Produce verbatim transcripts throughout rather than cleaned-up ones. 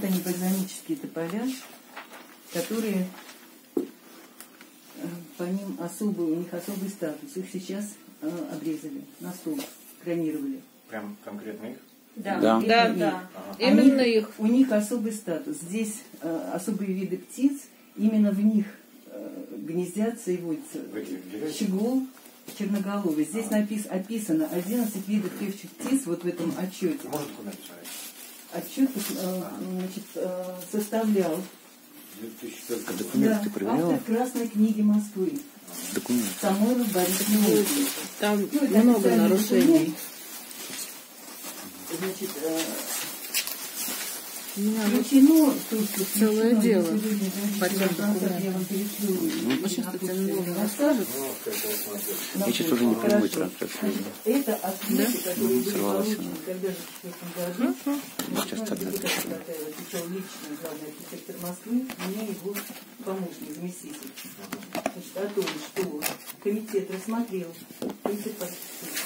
они бальзамические тополя, которые по ним особый, у них особый статус. Их сейчас э, обрезали на стол, кремировали. Прям конкретно их? Да, да, да, их. да. Ага. Именно они, их. У них особый статус. Здесь э, особые виды птиц, именно в них э, гнездятся и водятся. Щегол, черноголовый. Здесь ага. напис, описано одиннадцать видов певчих птиц вот в этом отчете. Можно документ посмотреть? Отчет э, ага. значит, э, составлял А документы да, ты проверяла? автор Красной книги Москвы. Документы. Самойлов Борис Милович. Там ну, много нарушений. Значит, э, меня включено, тут целое дело. по тем документам. Ну, сейчас ты мне расскажешь. Я сейчас уже не понимаю трансляцию. Это ответы, да? которые были Сорвалась получены она. когда же в четвертом году. Сейчас тогда Отвечал лично главный архитектор Москвы, мне его помощник, заместитель. Значит, о том, что комитет рассмотрел, комитет по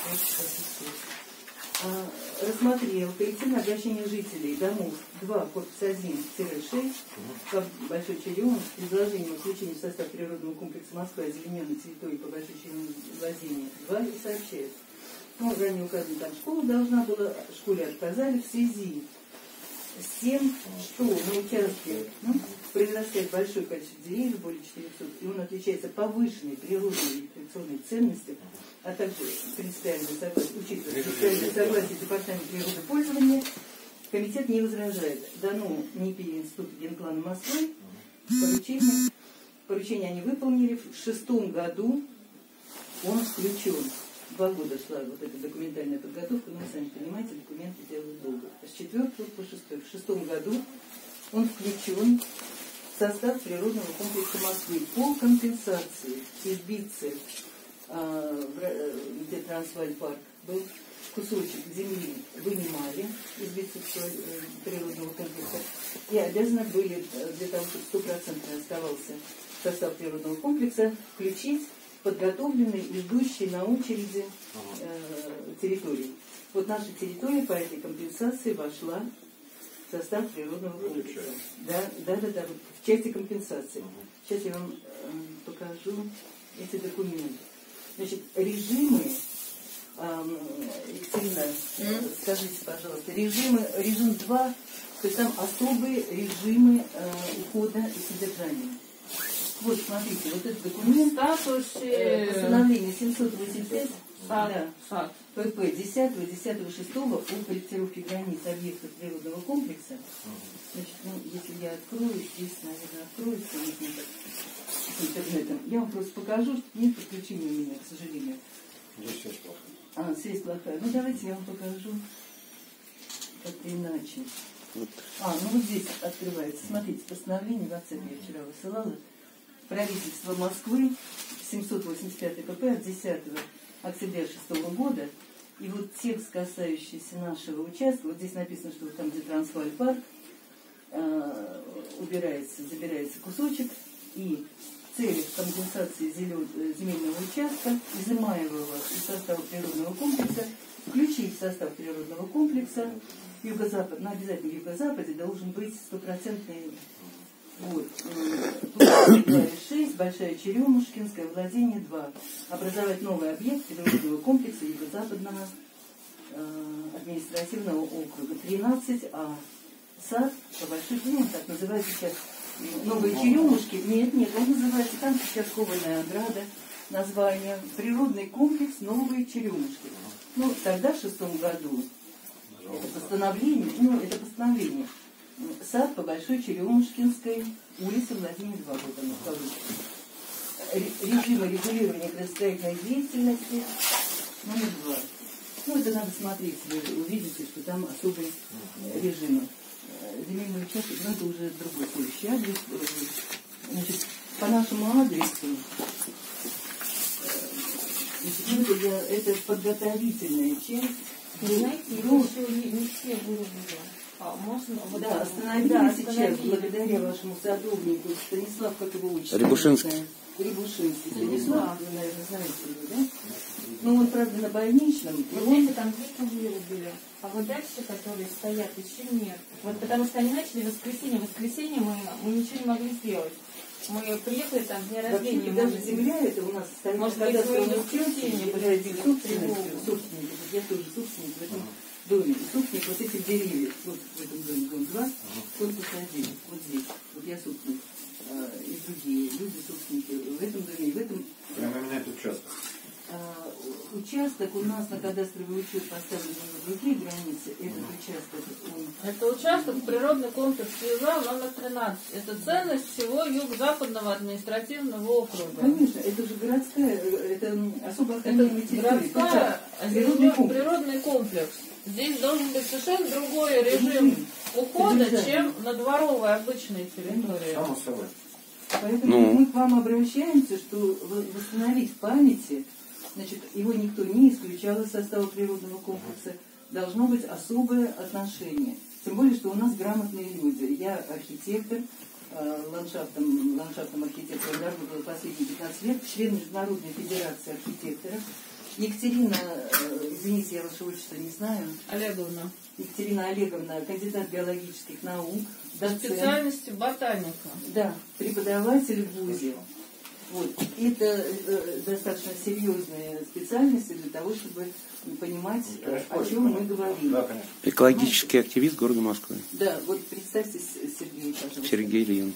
а, рассмотрел коллективное обращение жителей домов два, корпус один, шесть, Большой Черемуш, предложением о включении в состав природного комплекса Москвы озелененной территории по Большой Черемуш владения два и сообщает. Ну, ранее указано, там школа должна была, школе отказали в связи с тем, что на участке ну, произрастает большое количество деревьев, более четырехсот, и он отличается повышенной природной и рекреационной ценностью, а также принципиальное согласие, учитывая принципиальное согласие Департамента природопользования, комитет не возражает. Дано НИПИ Института генплана Москвы поручение. Поручение они выполнили. В шестом году он включен. Два года шла вот эта документальная подготовка, но вы сами понимаете, документы делают долго. С четвертого по шестой. В шестом году он включен в состав природного комплекса Москвы по компенсации избицы, где Трансвальпарк был, кусочек земли вынимали из природного комплекса и обязаны были для того, чтобы сто процентов оставался в состав природного комплекса, включить подготовленные и ждущие на очереди э, территории. Вот наша территория по этой компенсации вошла в состав природного комплекса. Да, да, да, да, в части компенсации. Сейчас я вам э, покажу эти документы. Значит, режимы, э, Екатерина, э, скажите, пожалуйста, режимы, режим два, то есть там особые режимы э, ухода и содержания. Вот, смотрите, вот этот документ, статус, э, постановление семьсот восемьдесят пять, да, ПП десятого десятого шестого о корректировке границ объектов природного комплекса. Значит, ну, если я открою, здесь, наверное, откроется интернетом. Я вам просто покажу, что нет подключения у меня, к сожалению. Здесь связь плохая. А, связь плохая. Ну, давайте я вам покажу как-то иначе. А, ну вот здесь открывается. Смотрите, постановление в WhatsApp я вчера высылала. Правительство Москвы, семьсот восемьдесят пятый ПП от десятого октября шестого года. И вот текст, касающийся нашего участка, вот здесь написано, что вот там, где Трансвальпарк, э, убирается, забирается кусочек, и в целях компенсации земельного участка, изымаемого из состава природного комплекса, включить в состав природного комплекса юго-запад, на обязательно юго-западе должен быть стопроцентный. Вот. шесть, Большая Черемушкинская, владение два. Образовать новый объект природного комплекса юго-западного э, административного округа. тринадцать А. Сад по Большой Черемушке, так называется сейчас Новые Черемушки. Нет, нет, он называется, там сейчас кованая ограда, название. Природный комплекс Новые Черемушки. Ну, тогда в шестом году это постановление, ну, это постановление. Сад по Большой Черемушкинской улице Владимир два. Вот оно, режимы регулирования градостроительной деятельности номер два. Ну, это надо смотреть, вы увидите, что там особые режимы. Земельный участок, но это уже другой следующий адрес. Значит, по нашему адресу, значит, ну, это, я, это подготовительная часть. Вы знаете, ну, еще не, не все выровняли. А, можно, вот да, остановили да, сейчас, остановили. Благодаря вашему садовнику Станислав, как его учится? Рябушинский. Рябушинский. Станислав, вы, наверное, знаете его, да? Ну, он, правда, на больничном. И Вот он... эти там две вырубили, а вот дальше, которые стоят, еще нет. Вот потому что они начали в воскресенье. В воскресенье мы, мы ничего не могли сделать. Мы приехали там дня рождения. Вообще, даже земля это у нас стоит. Может когда быть, мы мы воскресенье является будем собственностью, собственником. Я тоже собственник в этом доме. И собственник вот этих деревьев. Вот в этом доме, дом два, корпус один. Вот здесь. Вот я собственник. И другие люди, собственники в этом доме, и в этом... Прямо менять участок. А, участок у нас на кадастровый учет поставлен на другие границы. Этот участок, он... Это участок природный комплекс Юза номер тринадцать. Это ценность всего юго-западного административного округа. Конечно, это же городская, это особо Это охраняемая территория. городская, Природный комплекс. природный комплекс. Здесь должен быть совершенно другой режим ухода, чем на дворовой обычной территории. Само собой. Поэтому Ну. мы к вам обращаемся, что в- восстановить в памяти, значит, его никто не исключал из состава природного комплекса, должно быть особое отношение. Тем более, что у нас грамотные люди. Я архитектор, э, ландшафтом, ландшафтным архитектором работала последние пятнадцать лет, член Международной федерации архитекторов. Екатерина, э, извините, я ваше отчество не знаю, Олеговна. Екатерина Олеговна, кандидат биологических наук, доцент. Специальности ботаника. Да, преподаватель в ВУЗе. Вот. Это э, достаточно серьезные специальности для того, чтобы понимать, э, о чем мы говорим. Да, конечно. Экологический активист города Москвы. Да, вот представьте, С- Сергей, пожалуйста. Сергей Ильин.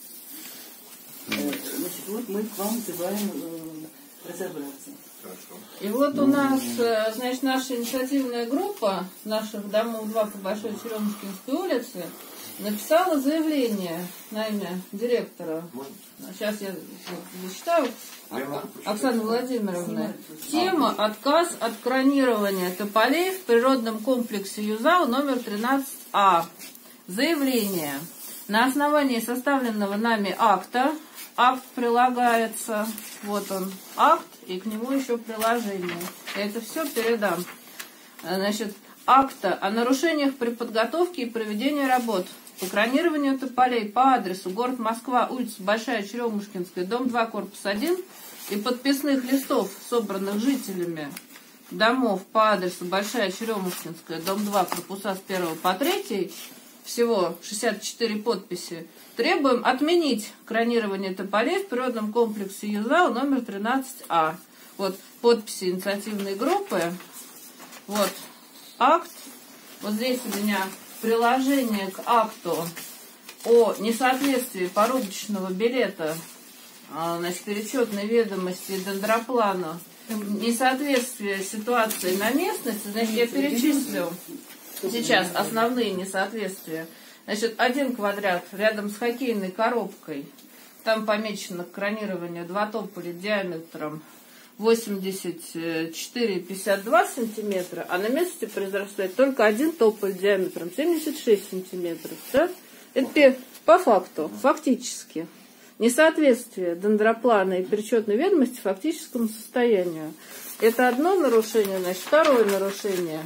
Э, Значит, вот мы к вам вызываем э, разобраться. Хорошо. И вот у нас, э, значит, наша инициативная группа наших домов два по Большой Черемушкинской улице написала заявление на имя директора. Можно? Сейчас я вот зачитаю. Я могу почитать. Оксана Владимировна. Тема «Отказ от кронирования тополей в природном комплексе Юзау номер тринадцать А». Заявление. На основании составленного нами акта, акт прилагается, вот он, акт, и к нему еще приложение. Я это все передам. Значит, акта о нарушениях при подготовке и проведении работ по кронированию тополей по адресу город Москва, улица Большая Черемушкинская, дом два, корпус один, и подписных листов, собранных жителями домов по адресу Большая Черемушкинская, дом два, корпуса с первого по третий, всего шестьдесят четыре подписи, требуем отменить кронирование тополей в природном комплексе Юзау номер тринадцать А. Вот подписи инициативной группы, вот акт, вот здесь у меня приложение к акту о несоответствии порубочного билета, а, значит, перечетной ведомости и дендроплана, несоответствие ситуации на местности, значит, я перечислю сейчас основные несоответствия. Значит, один квадрат рядом с хоккейной коробкой, там помечено кронирование два тополя диаметром восемьдесят четыре и пятьдесят два сантиметра, а на месте произрастает только один тополь диаметром семьдесят шесть сантиметров. Да? Это по факту, фактически. Несоответствие дендроплана и перечетной ведомости фактическому состоянию. Это одно нарушение, значит, второе нарушение.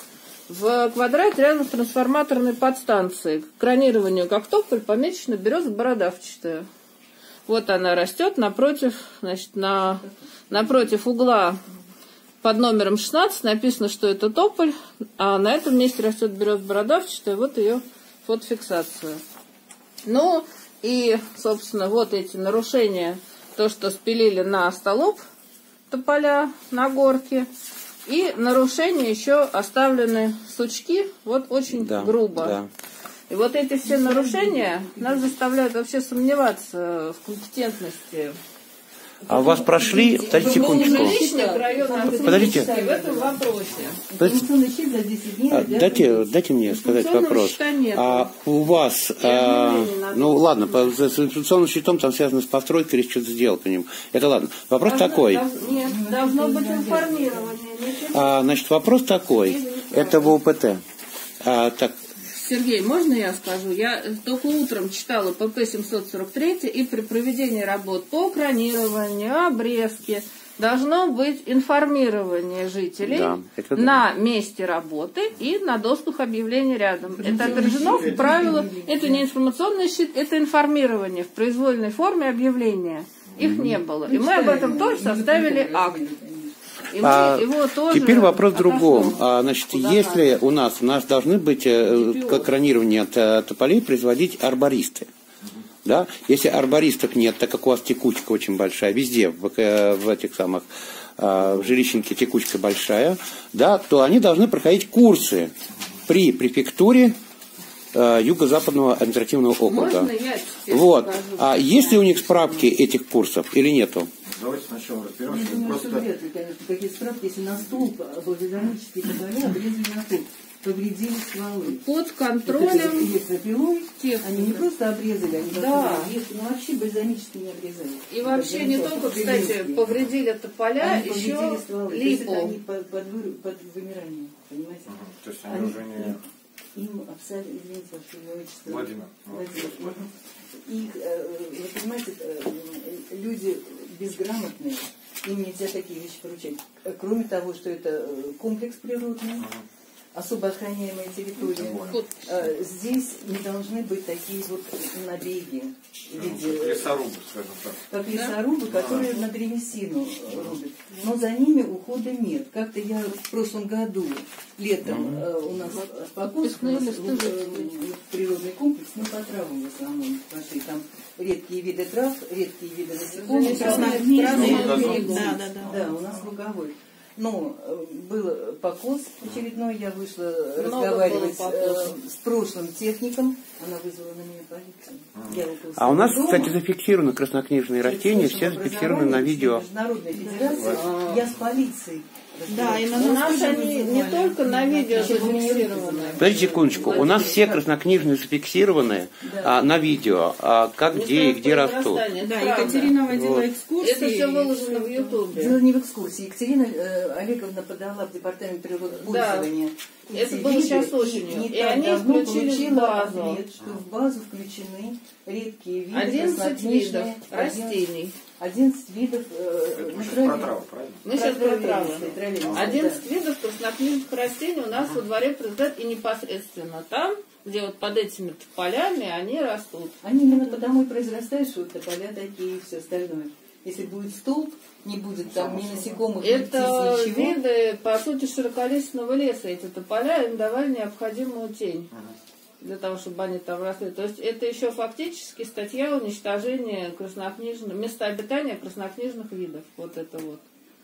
В квадрате рядом с трансформаторной подстанцией к кронированию как тополь помечена береза бородавчатая. Вот она растет напротив, значит, на, напротив угла под номером шестнадцать написано, что это тополь, а на этом месте растет береза бородавчатая, вот ее фотофиксация. Ну и, собственно, вот эти нарушения, то, что спилили на столб тополя на горке, и нарушения еще оставлены сучки, вот очень Да, грубо. да. И вот эти все нарушения нас заставляют вообще сомневаться в компетентности. А у вас прошли, подождите секундочку. Жилищных районных Подождите. администраций в этом вопросе. Информационный щит за десять дней. А, для- Дайте, дайте мне сказать Информационного вопрос. счета нету. А у вас, а, объявлений надо. ну ладно, по, с информационным счетом там связано с постройкой или что-то сделал по нему. Это ладно. Вопрос Должно- такой. дол- Нет, должно быть информирование. Ничего. А, значит, вопрос такой. Это в ОПТ. А, так, Сергей, можно я скажу? Я только утром читала ПП семьсот сорок три, и при проведении работ по кронированию, обрезке должно быть информирование жителей Да, это да. на месте работы и на досках объявлений рядом. Это отражено в правилах. Это не информационный щит, это информирование в произвольной форме объявления. Их не было. И мы об этом тоже составили акт. И мы А, его тоже теперь вопрос в другом. отошлем А, значит, куда если надо. у нас, у нас должны быть э, к экранированию от, э, тополей производить арбористы. Да? Если арбористов нет, так как у вас текучка очень большая, везде, в, э, в этих самых, э, в жилищнике текучка большая, да, то они должны проходить курсы при префектуре э, Юго-Западного административного округа. Можно я теперь Вот. покажу? А есть ли у них справки этих курсов или нету? Давайте сначала Я разберемся. думаю, Просто что вряд ли, конечно, какие справки, если на столб благодонические тополя обрезали на столб, повредили стволы. Под Вот контролем этой электропилой техники. они не просто обрезали, они Да. их ну, вообще бальзамически не обрезали. И вообще не только, кстати, повредили тополя, они еще повредили стволы. То есть это липу. они под, под, вы- под вымиранием, понимаете? Мгм. То есть они уже не... Им абсолютно, извините, ваше величество. Владимир. Владимир. Их, э, вы понимаете, э, люди безграмотные, им нельзя такие вещи поручать. Э, Кроме того, что это э, комплекс природный, особо охраняемая территория. Вот. Э, Здесь не должны быть такие вот набеги в Ну, виде, лесорубы, скажем так. как лесорубы, которые на древесину рубят. Но за ними ухода нет. Как-то я в прошлом году, летом, э, у нас покос, у нас в, э, природный комплекс, мы по травам в основном пошли. Там редкие виды трав, редкие виды насекомых. Краснокнижные. Краснокнижные. Да, да, да. Да, у нас луговой. Но э, был покос очередной, я вышла Много разговаривать было э, покосов. с прошлым техником, она вызвала на меня полицию. Я около А у нас, дома. кстати, зафиксированы краснокнижные растения, все Слушай, зафиксированы на образование видео. Международной федерации, я с полицией. Да, и на У нас нас тоже они не вызывали. только на видео Сейчас вы меня зафиксированы. Подождите секундочку, у нас все краснокнижные зафиксированы а, на видео, а, как, где и где растут. Произрастание, Да, это правда. Екатерина водила Вот. экскурсии. Это все выложено в Ютубе. Дело не в экскурсии. Екатерина э, Олеговна подала в департамент природопользования. Да. эти Это было виды, сейчас и осенью. не И так они давно включили в получила базу. ответ, что в базу включены редкие виды, одиннадцать видов краснокнижные, растений. одиннадцать видов э, Это мы сейчас натуральных- про травы, правильно? Мы сейчас про травы. травянистые, одиннадцать видов краснокнижных растений у нас во дворе произрастают, и непосредственно там, где вот под этими полями они растут. Они именно потому и произрастают, что тополя такие и все остальное. Если будет столб, не будет там ни насекомых, ни Это птиц, ничего. виды, по сути, широколиственного леса. Эти тополя им давали необходимую тень для того, чтобы они там росли. То есть это еще фактически статья уничтожения краснокнижных, места обитания краснокнижных видов. Вот это вот.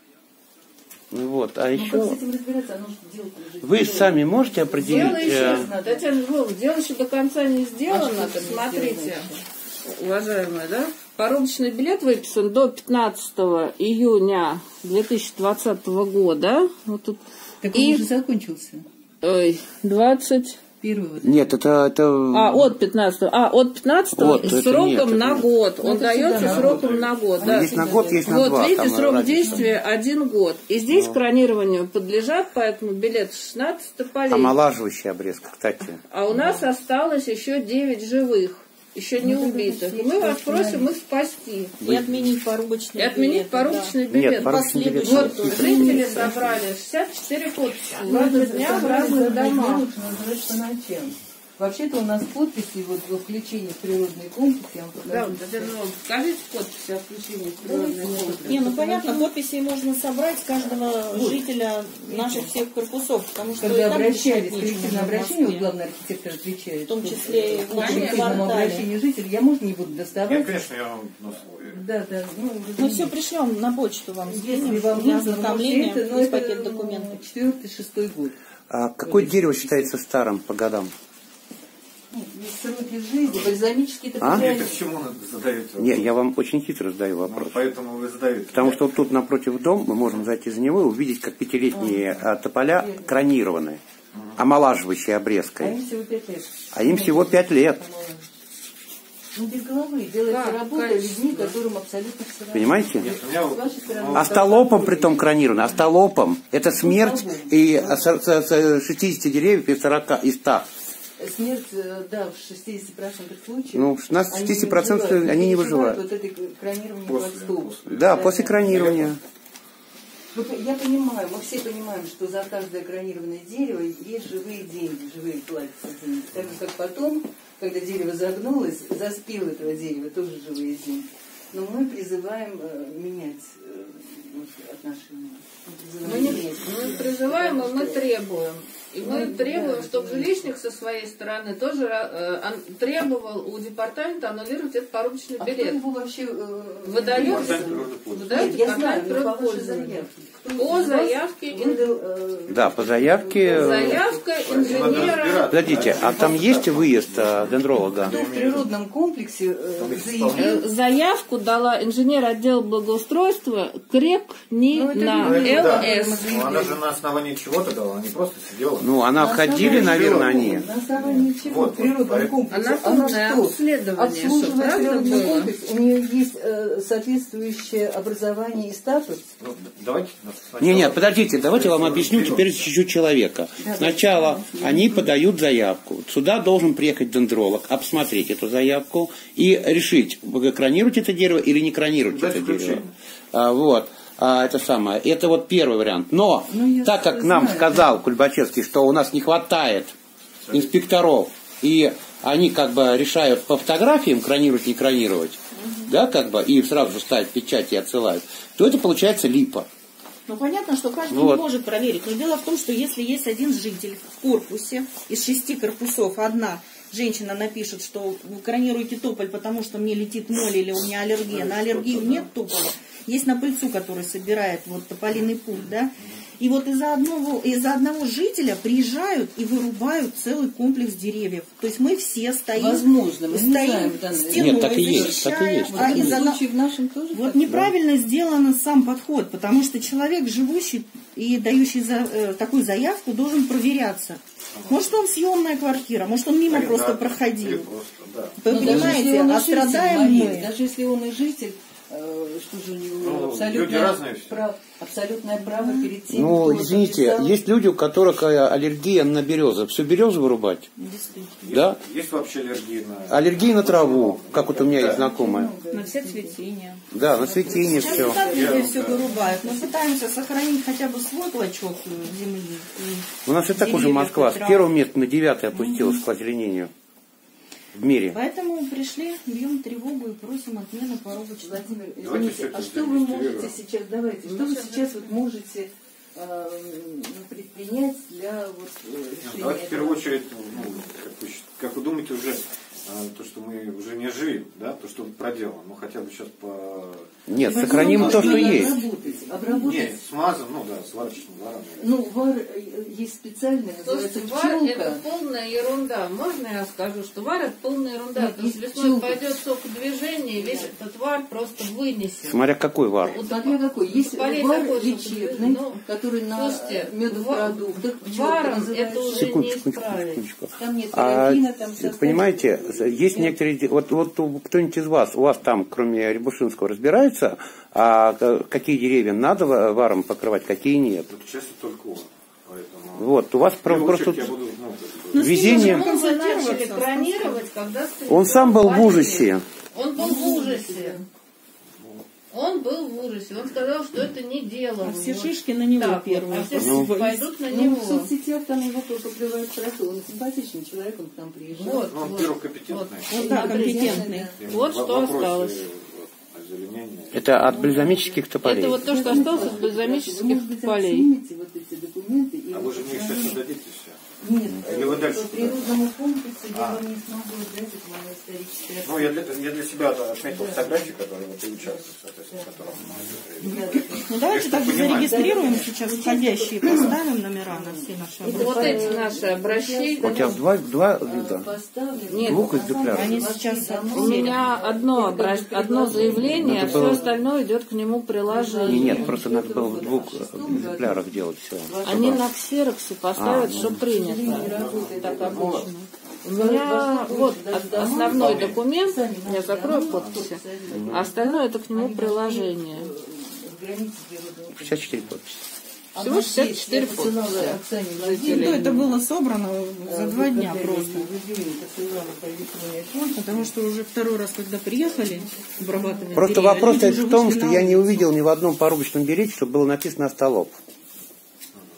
Вот, а Ну, как с еще этим разбираться? Оно же дело уже вы сделано. сами можете Дело определить, еще, э, Татьяна Львовна, дело еще до конца не сделано. А что там не Смотрите, сделано уважаемые, да? Порубочный билет выписан до пятнадцатого июня две тысячи двадцатого года. Вот тут. Так И- он уже закончился. Ой, двадцать. Первый вот. нет, это, это А, от пятнадцатого. А, от пятнадцатого Вот, с это сроком нет, это на нет. год. Ну, Он это дается всегда на сроком год. на год. они Да. есть на год, есть на Вот, два. видите, там срок разница. действия один год. И здесь кронированию подлежат, поэтому билет шестнадцать тополей. Омолаживающая обрезка, кстати. А у нас осталось еще девять живых, еще не Ну, убитых. это И мы вас почти просим их спасти. И отменить порубочный И отменить билет, порубочный Нет, билет. порубочный билет Последующий Вот тоже. жители собрали шестьдесят четыре подписи. Ну, Два это дня в собрали разных за два дня, домах. лучше называть по ночам. Вообще-то у нас подписи вот во включении в природный комплекс, я вам Да, покажу. вот, Татьяна Львовна, скажите подписи о включении в природный комплекс. Не, ну понятно, подписи можно собрать с каждого жителя наших всех корпусов, потому что и Когда там обращались, решать нечего коллективное в обращение, вот Москве. главный архитектор отвечает. В том числе и в по нашем коллективному квартале. обращению жителей. Я, может, не буду Нет, доставать. конечно, я вам на свой. Да, да. Ну, Мы все пришлем на почту вам, если скинем вам для нужно, ознакомления, можете, но есть это пакет документов. четвертый, шестой год. А какое дерево считается старым по годам? Ну, есть сроки жизни, бальзамические А? тополя. Это к чему надо задаете вопрос? Не, я вам очень хитро задаю Ну, вопрос. поэтому вы задаете. Потому что вот тут напротив дом мы можем зайти за него и увидеть, как пятилетние а, тополя кронированы, омолаживающей А обрезкой. им всего пять лет. А им всего пять лет. Ну, без головы. Делается Как? работа Качество. людьми, которым абсолютно все равно. Понимаете? Нет, у меня С вот- вашей стороны, ну, Остолопом притом кронированы. Остолопом. Это смерть и с- с- с шестидесяти деревьев и сорока, и ста. Смерть, э, да, в шестидесяти процентах случаев. Ну, в шестнадцати процентах выживают. они не выживают. Вот это кронирование После, под стол. после. Да, после кронирования. Вот я понимаю, мы все понимаем, что за каждое кронированное дерево есть живые деньги, живые платятся деньги. Так же, как потом, когда дерево загнулось, за спил этого дерева тоже живые деньги. Но мы призываем э, менять э, вот, отношения. Мы, не, мы призываем, и мы требуем. И мы требуем, чтобы жилищник со своей стороны тоже э, он требовал у департамента аннулировать этот порубочный А билет. кто его вообще э, Выдается, выдает департамент природопользования. По заявке ин- Да, по заявке... заявка инженера. Подождите, а там есть выезд э, дендролога? Кто в природном комплексе э, заявил? Заявку дала инженер отдела благоустройства КРЕК не Ну, это на не Да. ЛС. Ну, она же на основании чего-то дала, она не просто сидела. Ну, она входили, наверное, они. На основании чего? Вот, В природном поэтому- комплексе. Она полное что? обследование, что Обслуживает правда природный было? комплекс. У нее есть э, соответствующее образование и статус. Ну, давайте сначала- Не, нет, подождите, давайте я вам объясню теперь чуть-чуть человека. Сначала они подают заявку. Сюда должен приехать дендролог, обсмотреть эту заявку и решить, кронировать это дерево или не кронировать Дать это дерево. включение. А, вот. А, это самое. Это вот первый вариант. Но, Ну, я так как нам знаю, сказал Кульбачевский, что у нас не хватает инспекторов, и они как бы решают по фотографиям, кронировать, не кронировать, да, как бы, и сразу же ставят печать и отсылают, то это получается липа. Ну, понятно, что каждый Вот. не может проверить. Но дело в том, что если есть один житель в корпусе, из шести корпусов одна женщина напишет, что вы кронируете тополь, потому что мне летит моль или у меня аллергия. На аллергию нет тополя. Есть на пыльцу, который собирает вот тополиный пуль, да. И вот из-за одного, из-за одного жителя приезжают и вырубают целый комплекс деревьев. То есть мы все стоим, Возможно, мы не знаем стоим в данной- стеной, Нет, так и есть, защищая, так и есть, а так и из-за есть. на- случае в нашем тоже Вот так? неправильно сделан сам подход, потому что человек, живущий и дающий за, э, такую заявку, должен проверяться. Может, он съемная квартира, может, он мимо Арендатор, просто проходил. или просто, да. Вы Но даже если понимаете, он и а житель, страдаем Мария, мы. Даже если он и житель, э, что же у него Ну, люди абсолютное, разные все. прав- абсолютное право перед тем, Ну, кто извините, подписал. есть люди, у которых э, аллергия на березу. Всю березу вырубать? Действительно. Да? Есть вообще аллергии на... Аллергия на траву, как вот у меня есть знакомая. На все цветения. Да, на цветение Сейчас все. и так везде все вырубают. Мы пытаемся сохранить хотя бы свой клочок земли. И У нас и так уже деревьев, Москва и с трав. первого места на девятое опустилась по озеленению в мире. Поэтому пришли, бьем тревогу и просим отмены порубочных. Владимир, Давайте извините, всё это а что вы можете зарегистрируем. сейчас, давайте, что вы сейчас вот можете э, предпринять для вот, э, Ну, решения давайте в первую этого? очередь, ну, как, вы, щ- как вы думаете, уже а, то, что мы уже не живем, да, то, что проделано, ну хотя бы сейчас по... Нет, сохраним то, что Можно есть. Обработать, обработать. Не, смазан, ну да, сварочным варом. Ну, вар э, есть специальный, называется Слушайте, вар это пчелка. полная ерунда. Можно я скажу, что вар это полная ерунда? Нет, Потому что есть весной пчелка. пойдет сок движения, и весь этот вар просто вынесет. Смотря какой вар. Вот смотря какой. Есть Полей вар такой, чтобы- лечебный, ну, который на слушайте, медных ва- продуктах. пчелка варом называется. это уже Секундочку, не секундочку, исправить. секундочку. Там нет А, карантина, там всё понимаете, остальное. есть некоторые... де- Вот, вот у- кто-нибудь из вас, у вас там, кроме Рябушинского, разбирается, а ка- какие деревья надо ва- варом покрывать, какие нет? Тут честно только он. Поэтому... Вот, у вас В про- первую просто очередь я буду, ну, как бы- везение... Почему вы начали кронировать, когда Он сам был в ужасе. Он был в ужасе. Он был в ужасе. Он сказал, что это не дело. А все Вот шишки на него так вот. первые. А все Ну. шишки пойдут на Ну, него. в соцсетях там его покрывают хорошо. Он симпатичный человек, он к нам приезжал. Вот, Ну, он вот, первый компетентный. Вот так, компетентный. Именно Вот в что вопросе, осталось. вот, озеленения. Это от бальзамических тополей. Это вот то, что осталось от Вы, бальзамических может быть, полей. отснимете вот эти документы. И А вы же мне их вот сейчас отдадите все. Нет, Или вы дальше по природному комплексу я А. вам не смогу дать, это моя историческая Ну, я для, я для себя отметил фотографии, которые вот и участвуют, соответственно, в которых мы... Ну давайте Я так что понимаю. зарегистрируем сейчас входящие, поставим номера на все наши Это обращения. вот эти наши обращения. У тебя два, два вида. поставлен. Нет, Двух экземпляров. Они сейчас У меня одно, обращ- одно заявление, а Это все было- остальное идет к нему Не, приложение. нет, просто надо было в двух экземплярах делать все. Они на ксероксе поставят, А, что принято. Работает Так это обычно. можно. У меня вот от- основной документ, я закрою подписи, а остальное это к нему приложение. В границе природного. шестьдесят четыре подписи. Всего шестьдесят четыре Я посылала подписи. Оксане Ну, Владимировне, это было собрано э, за два дня благодаря просто. в июне посылала по электронной почте. Потому что уже второй раз, когда приехали обрабатывать Просто деревья, вопрос люди уже в том, вышли что на я не улицу. увидел ни в одном порубочном берете, чтобы было написано «Остолоп».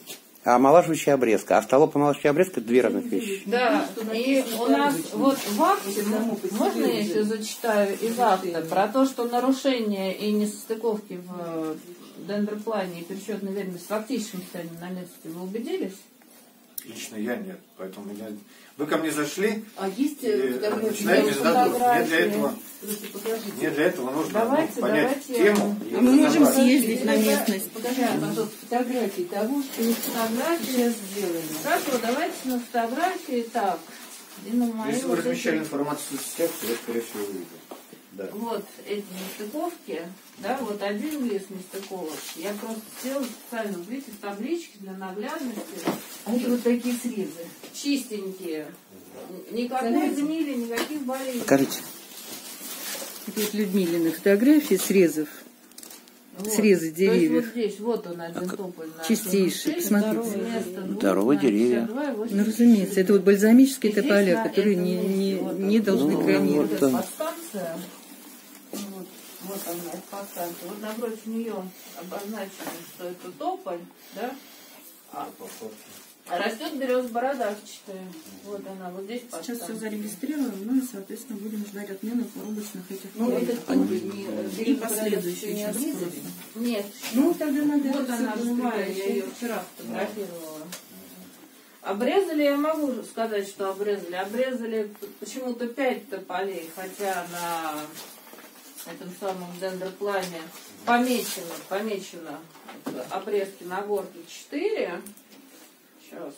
а омолаживающая обрезка. А столоб-омолаживающая обрезка – это две разных вещи. Да, и у нас вот в акте, можно я еще зачитаю из акта, про то, что нарушение и несостыковки в дендроплане и пересчетной верности в фактическом состоянии на месте, вы убедились? Лично я нет, поэтому я... Вы ко мне зашли, А есть и фотографии? начинаете задать. Мне для этого, Просто покажите. мне для этого нужно Давайте, ну, понять давайте. тему. и А мы можем разобраться. съездить на местность. Покажите, пожалуйста, фотографии того, что Фотографии. сейчас сделано. Хорошо, давайте на фотографии так. И на мои Если вы вот размещали эти- информацию в соцсетях, то я, скорее всего, увидел. Да. Вот эти нестыковки, да, вот один лист нестыковок. Я просто сделала специально, видите, таблички для наглядности. А это вот такие срезы. Чистенькие. Никакой Заметьте. гнили, никаких болезней. Покажите. Это вот Людмилины фотографии срезов. Вот. Срезы То есть деревьев. вот здесь, вот он один тополь. наш. Чистейший, Вот посмотрите. здоровое место, ну, Здоровые на деревья. пятьдесят два и восемьдесят Ну, разумеется, это вот бальзамические И здесь тополя, на которые этом не, не, месте вот не он. должны Ну, кронировать. Вот вот, эта да. подстанция, вот, вот она, эта подстанция. Вот напротив нее обозначено, что это тополь, да? А, а растет береза бородавчатая. Вот она, вот здесь Сейчас все подстанция. зарегистрируем, ну и, соответственно, будем ждать отмены порубочных этих Ну, планов. этот тополь не, И последующие не сейчас обрезали. просто. Нет. Ну, тогда надо Вот это она всё живая, быстрее я ее решить. вчера фотографировала. Обрезали, я могу сказать, что обрезали. Обрезали почему-то пять тополей, хотя на этом самом дендроплане помечено, помечено обрезки на горке четыре. Сейчас.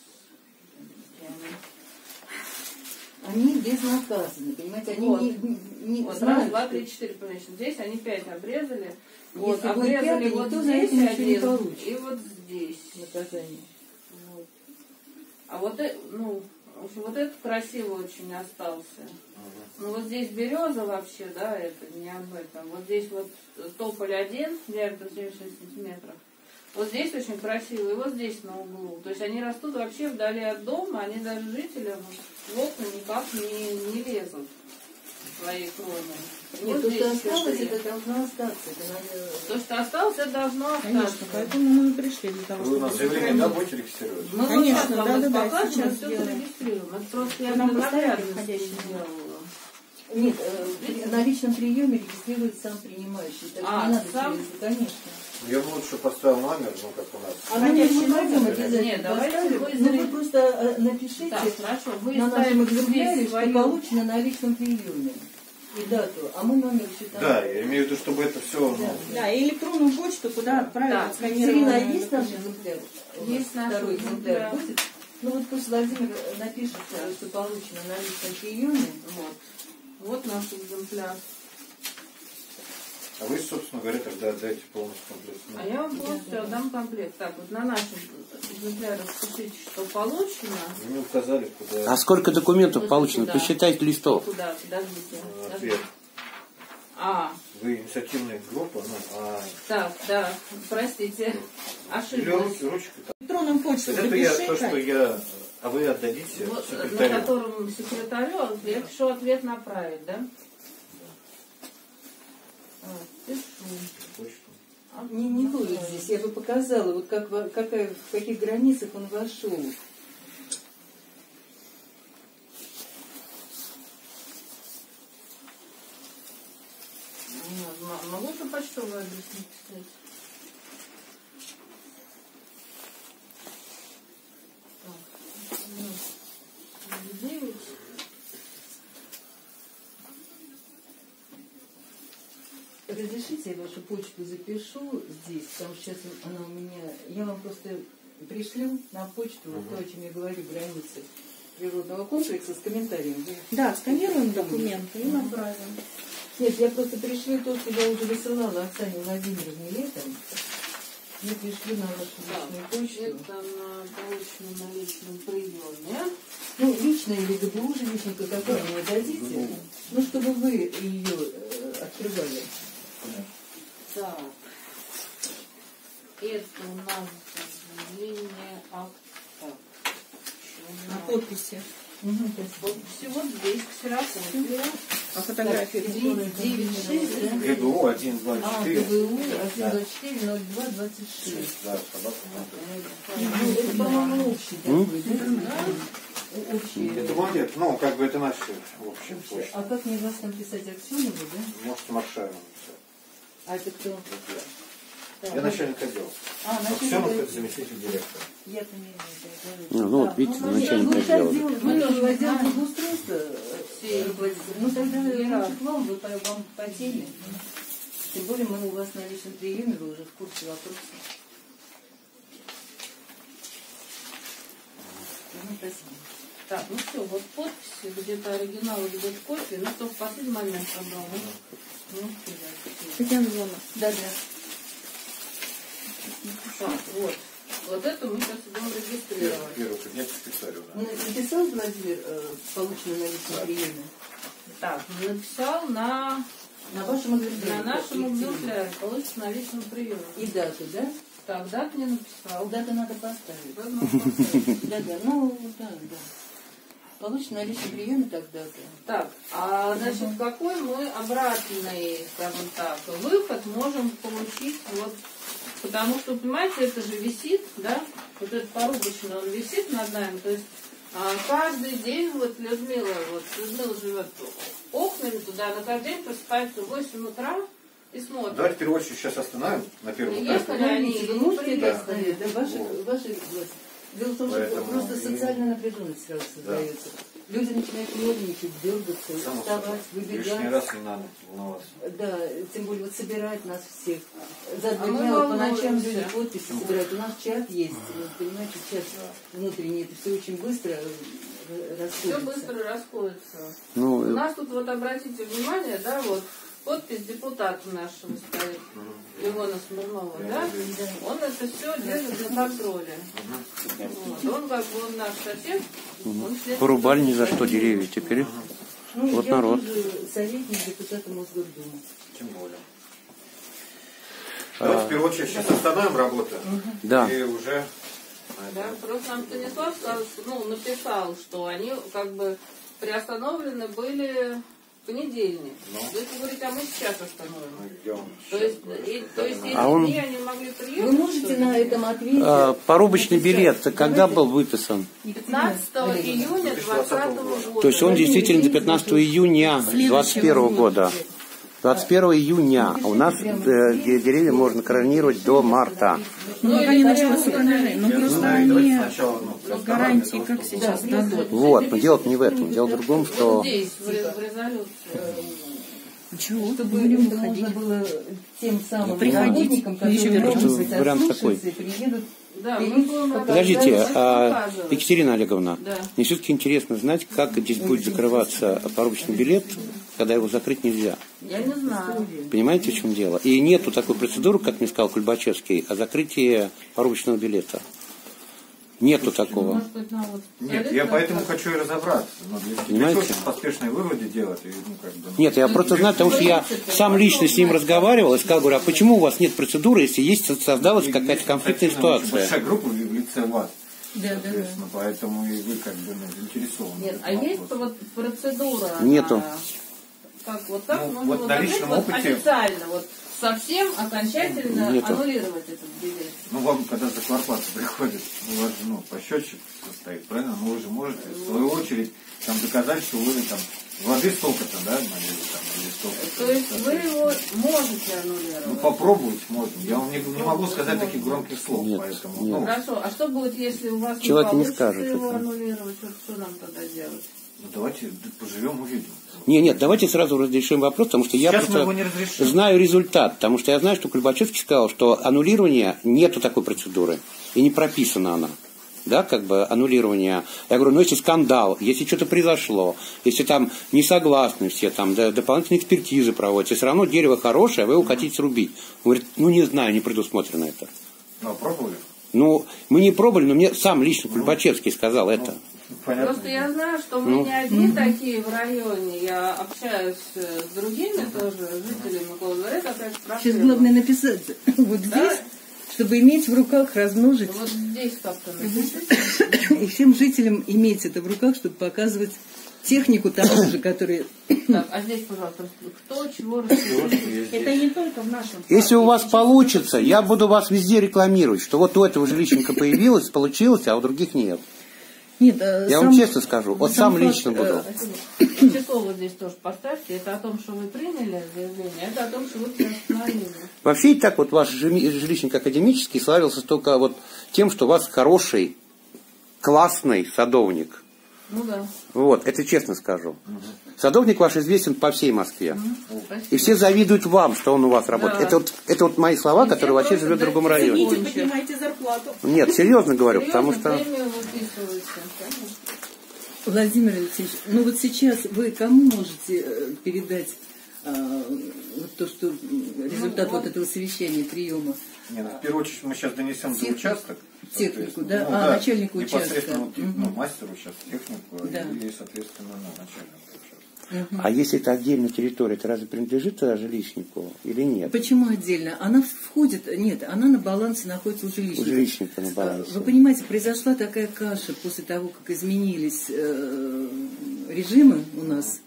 Они безнаказаны, понимаете? Они Вот. не, не Вот, знают, раз, два, что- три, четыре помечено. Здесь они пять обрезали. Если Вот, будет обрезали пятый, вот никто за здесь это ничего не один получит. и вот здесь. наказание. Вот. А вот, э- ну, в общем, вот этот красиво очень остался. Ну вот здесь береза вообще, да, это не об этом. Вот здесь вот тополь один, диаметр семьдесят шесть сантиметров. Вот здесь очень красиво, и вот здесь на углу. То есть они растут вообще вдали от дома, они даже жителям в окна никак не, не лезут в своей кроны. Нет, Вот то, здесь что осталось, четыре. это должно остаться. Это надо... То, что осталось, это должно остаться. Конечно, поэтому мы и пришли для того, Вы у чтобы... нас заявление, да, будете регистрировать? Мы Конечно, вот сейчас вам да, это да, да, покажем, сейчас и все сделаем. зарегистрируем. Это просто я Вы нам для поставите наглядности входящий сделала. Нет, э, на личном приеме регистрирует сам принимающий. Так А, не надо сам? через- конечно. Я бы лучше поставил номер, ну, как у нас. А номер мы Конечно, можем да. обязательно Нет, давайте поставить. вы Ну, вы заре- просто э, напишите Так, хорошо. Вы на нашем ставите экземпляре, здесь что свою... получено на личном приеме. И дату. А мы номер считаем. Да, я имею в виду, чтобы это все... Да. Да, и электронную почту, куда отправить Да. отсканированную Екатерина, есть наш документы. экземпляр? Есть наш Второй экземпляр. экземпляр будет? Ну вот пусть Владимир напишет, э, что получено на личном приеме. Вот. Вот наш экземпляр. А вы, собственно говоря, тогда отдайте полностью комплект. А я вам полностью отдам комплект. Так, вот на нашем экземпляре распишите, что получено. Вы мне указали, куда А сколько документов Вот получено? сюда. Посчитайте листов. Куда? Подождите. э, Подождите. ответ. А, Вы инициативная группа, ну, а... так, да, простите, Или ошиблась. руки, ручкой. там. Электронную почту Это я, запиши. то, что я... А вы отдадите Вот, на секретарю. котором секретарю я пишу ответ направить, да? А, пишу. Почту. Не, не будет здесь. Я бы показала, вот как, во- какая, в каких границах он вошел. Нет, м- могу же почтовый адрес написать? Так, ну, девять. Разрешите, я вашу почту запишу здесь, потому что сейчас она у меня... Я вам просто пришлю на почту вот то, о чем я говорю, границы природного комплекса с комментарием. Вы- Да, сканируем документы и направим. Нет, я просто пришлю то, что я уже высылала Оксане Владимировне летом. Я пришлю на вашу личную почту. Это на полученном на личном приеме. Ну, лично или ГБУ жилищника, какой мне дадите, ну, чтобы вы ее э, открывали. Так. Это у нас заявление акта. На подписи. Угу, Вот всего здесь, ксерокопия. А фотографии? девять шесть, да? ГБУ один два А, четыре. ГБУ один два четыре ноль два двадцать шесть. Да, собака. Ну, это, по-моему, общий такой, да? Общий. Это монет, ну, как бы это наши общие почты. А как мне вас там писать, Аксенову, да? Можете Маршаеву написать. А это кто? Я начальник отдела. А, Аксенов начальник. это заместитель директора. Я понимаю, да, Ну, ну вот видите, начальник ну, отдела. Вы тоже в отдел благоустройства все руководители. Ну, тогда лучше к вам, вы по, вам по теме. Тем более мы у вас на личном приеме, вы уже в курсе вопроса. Ну, спасибо. Так, ну все, вот подписи, где-то оригинал, где-то копия, но то в последний момент собрал. Ну, Татьяна Ивановна. Да, да. так, вот. Вот это мы сейчас будем регистрировать. Первый поднять секретарю, да. Ну, написал Владимир, э, полученный на личном приеме? Так, написал на, На вашем экземпляре. на нашем экземпляре, получится на личном приеме. И дату, да? Так, дату не написал. Дату надо поставить. Да, ну, поставить. Да, да, ну, да, да. Получено на личном приеме тогда-то. Так, а значит, какой мы обратный, скажем так, выход можем получить, вот, потому что, понимаете, это же висит, да, вот этот порубочный, он висит над нами, то есть а, каждый день, вот Людмила, вот Людмила живет окнами туда, она каждый день просыпается в восемь утра и смотрит. Давайте в первую очередь сейчас остановим на первом И этапе. ехали они, Вы и можете приехали. это оставить? Да, ваши, ваши, дело в том, что Поэтому просто и- социальная напряженность сразу создается. Люди начинают нервничать, дергаться, Само вставать, собой. Лишний выбегать. раз не надо волноваться. Да, тем более вот собирать нас всех. За два А мы дня вот по ночам волнуемся. люди подписи собирают. У нас чат есть, вы понимаете, чат внутренний. Это все очень быстро э, Все расходится. быстро расходится. У Ну, нас тут вот обратите внимание, да, вот подпись депутата нашего стоит, Ивана Смирнова, да? Он это все держит на контроле. Вот. Он как бы он наш сосед. Он следит порубали ни за за что деревья теперь. Ну, Вот я народ. тоже советник депутата Мосгордумы. Тем более. Давайте в первую очередь сейчас остановим работу. Да. И уже... Да, просто нам Станислав сказал, что, ну, написал, что они как бы приостановлены были в понедельник. Ну. Вы говорите, а мы сейчас остановим. мы идем То сейчас есть, говорю, и- что то есть мы- эти А он- дни они могли приехать? Вы можете на этом ответить? А, порубочный билет когда Давайте. был выписан? пятнадцатого июня двадцатого года. То есть он действительно до пятнадцатого июня двадцать первого года. двадцать первого июня. А у нас э, де- деревья можно коронировать до марта. Ну, или они прямо начнутся коронировать. Ну, Я просто знаю, давайте они сначала, ну, с гарантией, как сейчас дадут. Вот, но дело не в этом. Дело в другом, Вот что здесь, в, ре- в резолюции. Чего? Чтобы Будем это выходить. можно было тем самым Приходить, работникам, которые, еще может вернуться. быть, Вариант отслушаются такой. и приедут. Да, мы будем Подождите, показывать, а, показывать. Екатерина Олеговна, Да. мне все-таки интересно знать, как здесь будет закрываться порубочный билет, когда его закрыть нельзя. Я не знаю. Понимаете, в чем дело? И нету такой процедуры, как мне сказал Кульбачевский, о закрытии порубочного билета. Нету такого. Может быть, нам вот Нет, специалист я нам поэтому скажет. хочу и разобраться. Но для Понимаете? чего поспешные выводы делать? И, ну, как бы, ну, Нет, я просто знаю, потому что я сам лично с ним разговаривал и сказал, говорю, а почему у вас нет процедуры, если есть создалась какая-то конфликтная достаточно ситуация? большая группа в лице вас. Да, да, да. Соответственно, поэтому и вы как бы ну, заинтересованы. Нет, в а этом есть вопросе. вот процедура? Нету. она, Как вот так Ну, можно вот вот на закрыть, личном вот опыте- официально, вот совсем окончательно Нету. аннулировать этот билет. Ну, вам, когда за квартплату приходит, у вас же, ну, по счетчик состоит, правильно? Ну, вы же можете, в свою очередь, там, доказать, что вы, там, воды столько-то, да, налили, там, или столько-то. То есть вы его можете Ну, аннулировать. попробовать можно. Я вам не, не могу сказать таких громких слов, Нет, поэтому, нет. ну, Хорошо, а что будет, если у вас Человек не не получится скажет его это. аннулировать? Вот что нам тогда делать? ну, давайте поживем, увидим. Не, нет, давайте сразу разрешим вопрос, потому что я Сейчас мы просто его не разрешим. знаю результат, потому что я знаю, что Кульбачевский сказал, что аннулирование нету такой процедуры, и не прописана она. Да, как бы аннулирование. Я говорю, ну если скандал, если что-то произошло, если там не согласны все, там да, дополнительные экспертизы проводятся, все равно дерево хорошее, а вы его хотите срубить. Он говорит, ну не знаю, не предусмотрено это. Ну, а пробовали? Ну, мы не пробовали, но мне сам лично Кульбачевский сказал это. Понятно. Просто я знаю, что мы Ну. не одни такие в районе. Я общаюсь э, с другими тоже жителями Миколы дворе, такая Сейчас проблема. главное написать вот Да? здесь, чтобы иметь в руках, размножить. Вот здесь как-то напишите. и всем жителям иметь это в руках, чтобы показывать технику тому же, которые... Так, а здесь, пожалуйста, кто чего расскажет? Это не только в нашем. Если у вас получится, я буду вас везде рекламировать, что вот у этого жилищника появилось, получилось, а у других нет. Нет, Я сам, вам честно скажу, вот сам, сам лично факт, буду. Число вот здесь тоже поставьте. Это о том, что вы приняли заявление, это о том, что вы приостановили. Вообще и так вот ваш жилищник академический славился только вот тем, что у вас хороший, классный садовник. Ну да. Вот, это честно скажу. Садовник ваш известен по всей Москве. Спасибо. И все завидуют вам, что он у вас работает. Да. Это, вот, это вот мои слова, которые вообще живет в другом районе. Идите, поднимайте зарплату. Нет, серьезно говорю, потому Серьезно, что... премию выписываете, конечно. Владимир Алексеевич, ну вот сейчас вы кому можете э, передать э, вот то, что результат Ну, вот этого совещания, приема? Не, ну, в первую очередь мы сейчас донесем за Технику. участок. Технику, соответственно. да? Ну, А, начальнику непосредственно участка. вот, ну, Мгм. мастеру сейчас технику Да. и, соответственно, ну, начальнику участка. Мгм. А если это отдельная территория, это разве принадлежит тогда жилищнику или нет? Почему отдельно? Она входит, нет, она на балансе находится у жилищника. У жилищника на балансе. Вы понимаете, произошла такая каша после того, как изменились э, режимы у нас,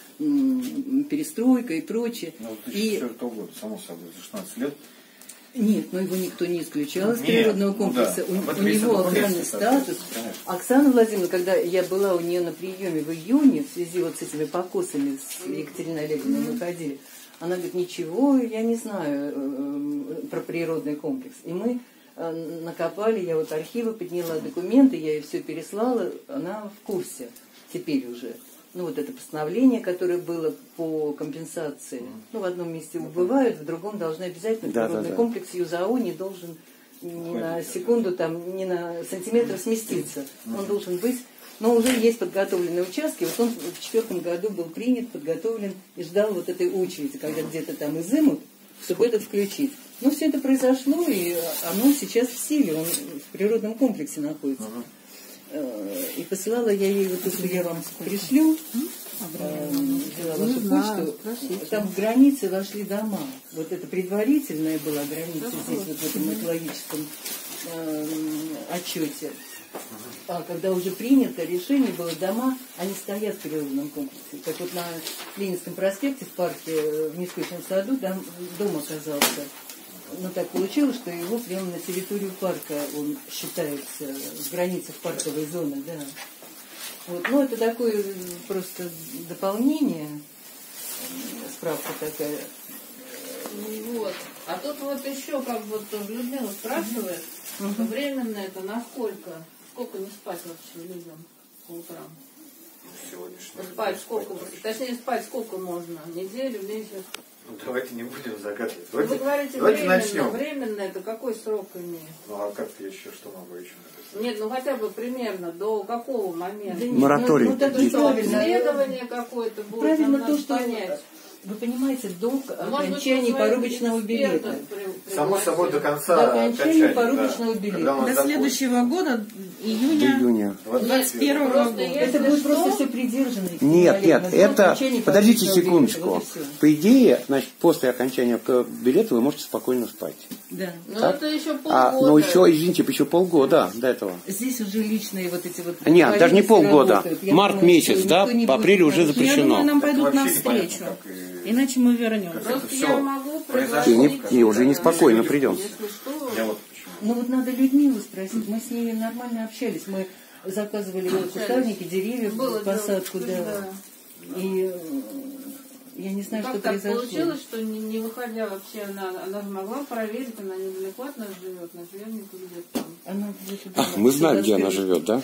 м, перестройка и прочее. Ну, И две тысячи четвёртого года, само собой, за шестнадцать лет. нет, но его никто не исключал из Нет, природного ну комплекса. да. У, В у этом есть него документы, охранный соответственно, статус. конечно. Оксана Владимировна, когда я была у нее на приеме в июне, в связи вот с этими покосами с Екатериной Олеговной мы ходили, она говорит, ничего, я не знаю э, про природный комплекс. И мы э, накопали, я вот архивы подняла, документы, я ей все переслала, она в курсе теперь уже. Ну, вот это постановление, которое было по компенсации. Ну, в одном месте убывают, в другом должны обязательно Да, природный да, да. комплекс ЮЗАО не должен ни на секунду, там, ни на сантиметр сместиться. Он должен быть, но уже есть подготовленные участки. Вот он в четвертом году был принят, подготовлен и ждал вот этой очереди, когда где-то там изымут, чтобы этот включить. Ну, все это произошло, и оно сейчас в силе, он в природном комплексе находится. И посылала я ей, вот если я вам пришлю, э, взяла вашу почту, там в границы вошли дома. Вот это предварительная была граница здесь, вот в этом экологическом э, отчете. А когда уже принято решение было, дома, они стоят в природном комплексе. Как вот на Ленинском проспекте в парке в Нескучном саду дом, дом оказался. Но так получилось, что его прямо на территорию парка он считается, в границах парковой зоны, да. Вот. Ну, это такое просто дополнение, справка такая. Вот. А тут вот еще, как вот тоже Людмила спрашивает, что временно это насколько? Сколько не спать вообще людям по утрам? Сегодняшний. Спать сколько? Точнее, спать сколько можно? Неделю, месяц? Ну, давайте не будем загадывать. Вы Давайте, говорите давайте временно. начнем. Временно это какой срок имеет? Ну, а как ты еще, что могу еще написать? Нет, ну хотя бы примерно до какого момента? Да нет, Мораторий. ну, ну, так То есть что, правильно. обследование какое-то будет, Правильно нам то, надо что понять. вы понимаете, до Может быть, окончания вы своих порубочного билета. экспертов при- Само собой, до пригласите. конца До окончания окончания, порубочного да. билета. Когда у нас До закончится. следующего года, До июня июня. двадцать первого Просто года. если Это будет что, просто все придержано. Нет, нет, До это... окончания Подождите порубочного билета, секундочку. вот и всё. По идее, значит, после окончания к- билета вы можете спокойно спать. Да. ну Так? это еще полгода. А, ну еще, извините, еще полгода до этого. Здесь уже личные вот эти вот... Нет, даже не полиции полгода. работают. Я Март думаю, месяц, что да, никто не по будет апрелю уже нарушать. Я запрещено. думаю, нам Это пойдут вообще навстречу. непонятно, как и- Иначе мы вернемся. Просто всё я могу произошло. И, не- предложить, и уже да, неспокойно Если придем. Если что, Я вот почему. Ну вот надо Людмилу спросить. Мы с ней нормально общались. Мы заказывали вот кустарники, деревья, было посадку, дело, да. И э, я не знаю, как что так произошло. получилось, что не, не выходя вообще, она, она же могла проверить, она недалеко от нас живет, наверняка где-то там. Она где-то А, была. мы знаем, где она Сюда живет, да?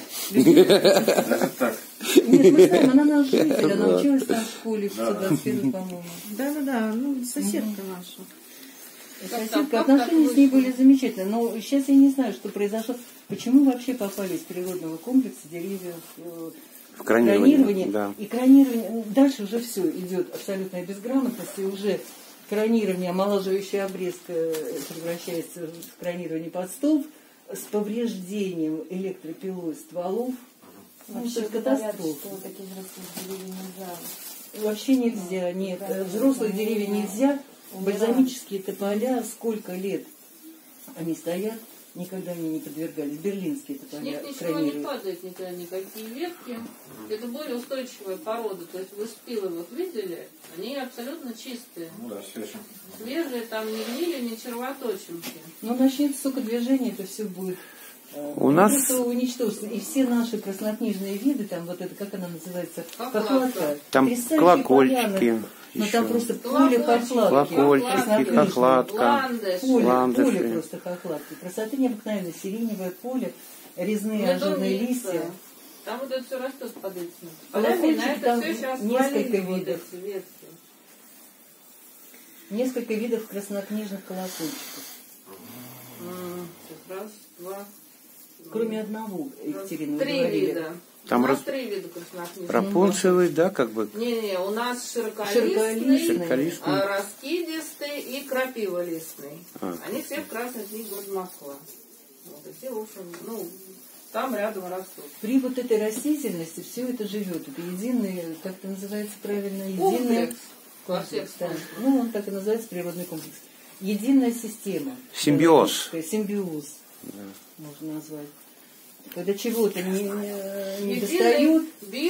Даже так. Нет, мы знаем, она наш житель, она училась там в школе в сто двадцать первом, по-моему. Да-да-да, ну, соседка наша. Соседка, как отношения так с ней вышло? были замечательные, но сейчас я не знаю, что произошло. Почему вообще попали из природного комплекса деревьев э, В кронировании, кронирование? да. И кронирование, ну, дальше уже все идет абсолютная безграмотность, и уже кронирование, омолаживающая обрезка э, превращается в кронирование под столб с повреждением электропилой стволов. Вообще катастрофа. таких взрослых деревьев нельзя. Вообще нельзя, нет. Взрослых деревьев нельзя. Бальзамические тополя, сколько лет они стоят, никогда они не подвергались. Берлинские С тополя них ничего не экранируют. падает никогда, никакие ветки. Это более устойчивая порода. То есть вы спилы вот видели, они абсолютно чистые. Ну да, свежим. Свежие, там ни гнили, ни червоточинки. Но начнется столько движений, это все будет э, У нас- просто уничтожится. И все наши краснокнижные виды, там вот это, как она называется, Хохлатка. хохлатка. Там Потрясающие колокольчики поляны. Но еще. там просто Колокольчики, поле хохлатки. Колокольчики, краснокнижные. хохлатка. Ландыш. Поле, Ландыши. поле просто хохлатки. Красоты необыкновенной. Сиреневое поле, резные ажурные Медуница. листья. Там вот это все растет под этим. Колокольчики, На это там все сейчас несколько свалили вот видов. эти ветки. Несколько видов краснокнижных колокольчиков. М, сейчас раз, два. Кроме одного, Екатерина, вы Три говорили. вида. Там у нас раз- три вида краснокнижных. Рапунцевый, да, как бы. Не-не, у нас широколистный, Широколистный. Широколистный. а, раскидистый и крапиволистный. А. Они все в красной книге города Москва. Вот, и все, в общем, ну, там рядом растут. При вот этой растительности все это живет. Это единый, как это называется правильно, единый Комплекс. Во всех да. смыслах. Ну, он так и называется, природный комплекс. Единая система. Симбиоз. Симбиоз, можно назвать. Когда чего-то не, не Единый достают,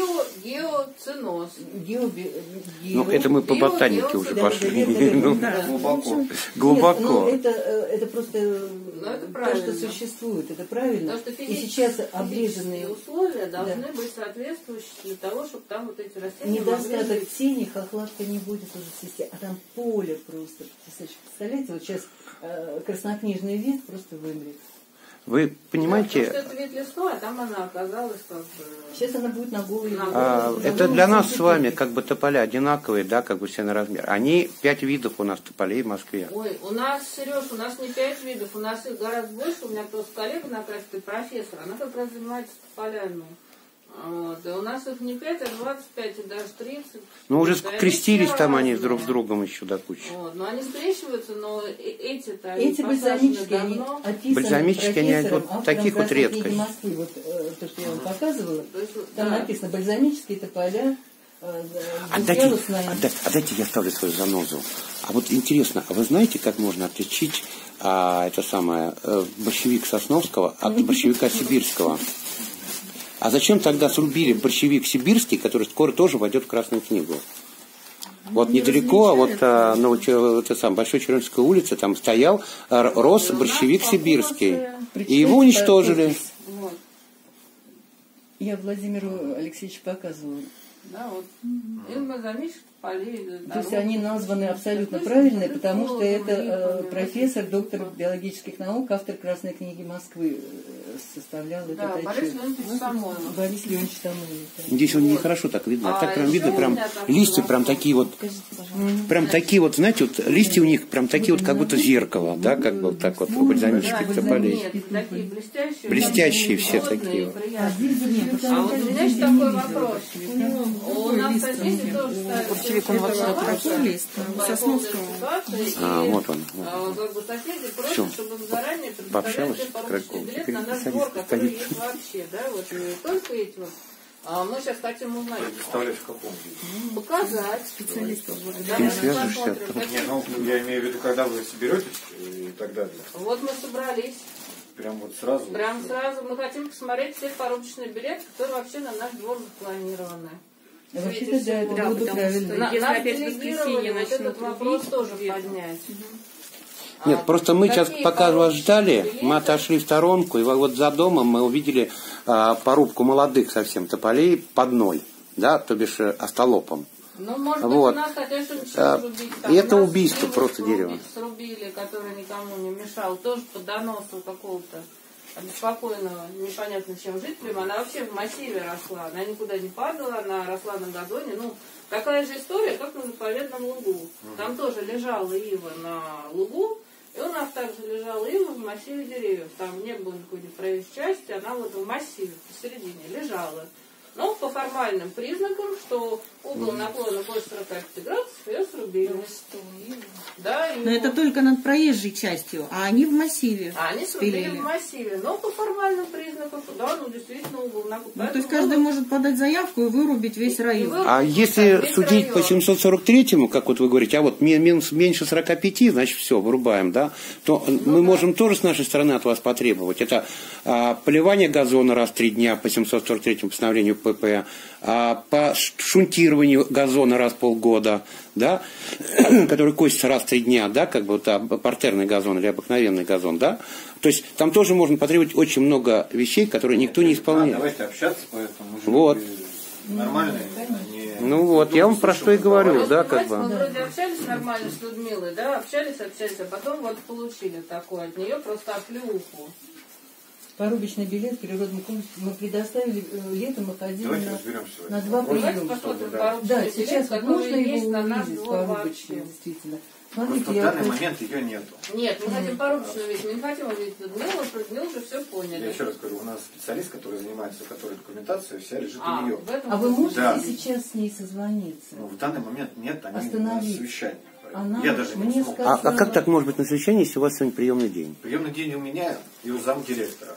биогеоциноз. геоби, Ну, гео- это мы по био- ботанике уже да, пошли. да, да, да, Ну, да. Глубоко. Нет, ну, Глубоко. это, э, это просто Ну, это то, правильно. что существует. Это правильно. Потому что И сейчас физические обрезанные условия должны Да. быть соответствующие для того, чтобы там вот эти растения могли недостаток жить. тени, хохлатка не будет уже цвести. А там поле просто. Представляете, вот сейчас э, краснокнижный вид просто вымрет. Вы Потому понимаете, что это вид лесной, а там она оказалась как бы... Сейчас она будет на голой. На а, голой. это для нас с вами как бы тополя одинаковые, да, как бы все на размер. Они пять видов у нас тополей в Москве. Ой, у нас, Сереж, у нас не пять видов, у нас их гораздо больше. У меня просто коллега на кафедре профессор, она как раз занимается тополями. Вот. И у нас их не пять, а двадцать пять, и даже тридцать. Ну, уже Да, крестились все там они разные. друг с другом еще до кучи. Вот. Но они скрещиваются, но э- эти-то они Эти посажены бальзамические, они давно. описаны Бальзамические, они профессором, вот автором таких вот «Красной книги редкость. Москвы». Вот э, то, что я вам показывала, То есть, там да. написано бальзамические тополя, э, Отдайте, двухъярусная. отдайте, отдайте, я ставлю свою занозу. А вот интересно, а вы знаете, как можно отличить а, это самое э, борщевик Сосновского от борщевика сибирского? А зачем тогда срубили борщевик сибирский, который скоро тоже войдет в Красную книгу? Вот недалеко, вот а, на вот, это сам, Большой Чернышской улице, там стоял, а, рос борщевик сибирский. И его уничтожили. Вот. Я Владимиру Алексеевичу показывала. Да, вот. Им бальзамических полей. То есть они названы абсолютно правильно, потому что это э, профессор, доктор биологических наук, автор Красной книги Москвы э, составлял Да, этот Борис отчет. Леонидович Самойлов. Борис Леонидович Самойлов. да. Здесь он нехорошо так видно, а так А прям еще видно, у прям меня такой листья прям вопрос. такие вот, прям такие вот, знаете, вот листья у них прям такие вот, как будто зеркало, да, как бы вот так вот у бальзамических Да, тополей. нет, такие блестящие. Блестящие все холодные, такие вот. приятные. А вот у меня еще такой вопрос. У нас соседи тоже ставят Борщевик, он вообще такой лист, у Сосновского. А, вот он. вот. А, как бы соседи просят, Всё. чтобы вы заранее Пообщалась предоставляли с порученный Краком. билет Теперь на наш садись, двор, который садись. есть вообще, да, вот не только эти вот. А мы сейчас хотим узнать, Представляешь, в каком виде? показать. Специалистов. Да, Ты мы свяжешься, посмотрим, а то- какие- Не, ну, я имею в виду, когда вы соберетесь и так далее. Вот мы собрались. Прям вот сразу. Прям сразу мы хотим посмотреть все порученные билеты, которые вообще на наш двор запланированы. А Вообще-то, да, это Да, было бы потому правильно. что- На, Если нас опять в делегировали воскресенье вот начнут этот вопрос рубить, тоже где-то. поднять. Нет, А просто мы сейчас, какие пока вас порученные ждали, билеты? мы отошли в сторонку, и вот за домом мы увидели а, порубку молодых совсем тополей под ноль, да, то бишь э, остолопом. Ну, может Вот. быть, у нас хотят что-нибудь А, срубить. и это У нас убийство иву просто срубить- дерева. Срубили, который никому не мешал. Тоже по доносу какого-то обеспокоенного, непонятно чем жителям. Она вообще в массиве росла. Она никуда не падала, она росла на газоне. Ну, такая же история, как на заповедном лугу. Там тоже лежала ива на лугу, и у нас также лежала ива в массиве деревьев. Там не было никакой проезжей части, она вот в массиве посередине лежала. Но по формальным признакам, что угол наклона больше сорока пяти градусов, ее срубили. Да, Но это только над проезжей частью, а они в массиве. А они срубили спилили. в массиве. Но по формальным признакам, да, ну действительно угол наклона. Ну, то есть каждый может подать заявку и вырубить весь район. А если судить по семьсот сорок третьему, как вот вы говорите, а вот минус меньше сорока пяти, значит все, вырубаем, да, то ну, мы да. можем тоже с нашей стороны от вас потребовать. Это а, поливание газона раз в три дня по семьсот сорок третьему постановлению ПП, а, по шунтированию газона раз в полгода, да, который косится раз в три дня, да, как бы вот, а, партерный газон или обыкновенный газон, да. То есть там тоже можно потребовать очень много вещей, которые никто не исполняет. А, давайте общаться, поэтому мы же вот. нормальные. Они... Ну вот, я вам про что и говорю, вот, да, как бы. Мы вроде общались нормально с Людмилой, да, общались, общались, а потом вот получили такое от нее просто оплеуху. Порубочный билет в природном комплексе мы предоставили летом, мы ходили Давайте на, на два приема. Да, да сейчас билет, можно его на увидеть, порубочный, действительно. Смотрите, просто в я данный хочу... момент ее нету. Нет, мы хотим порубочную видеть, мы не хотим увидеть Людмилу, про Людмилу уже все поняли. Я еще раз говорю, у нас специалист, который занимается которой документацией, вся лежит а, у нее. А вы можете да. сейчас с ней созвониться? Ну, в данный момент нет, они Остановить. на совещании. Она Я даже не мне смог. сказала... А, а как так может быть на совещании, если у вас сегодня приемный день? Приемный день у меня и у замдиректора.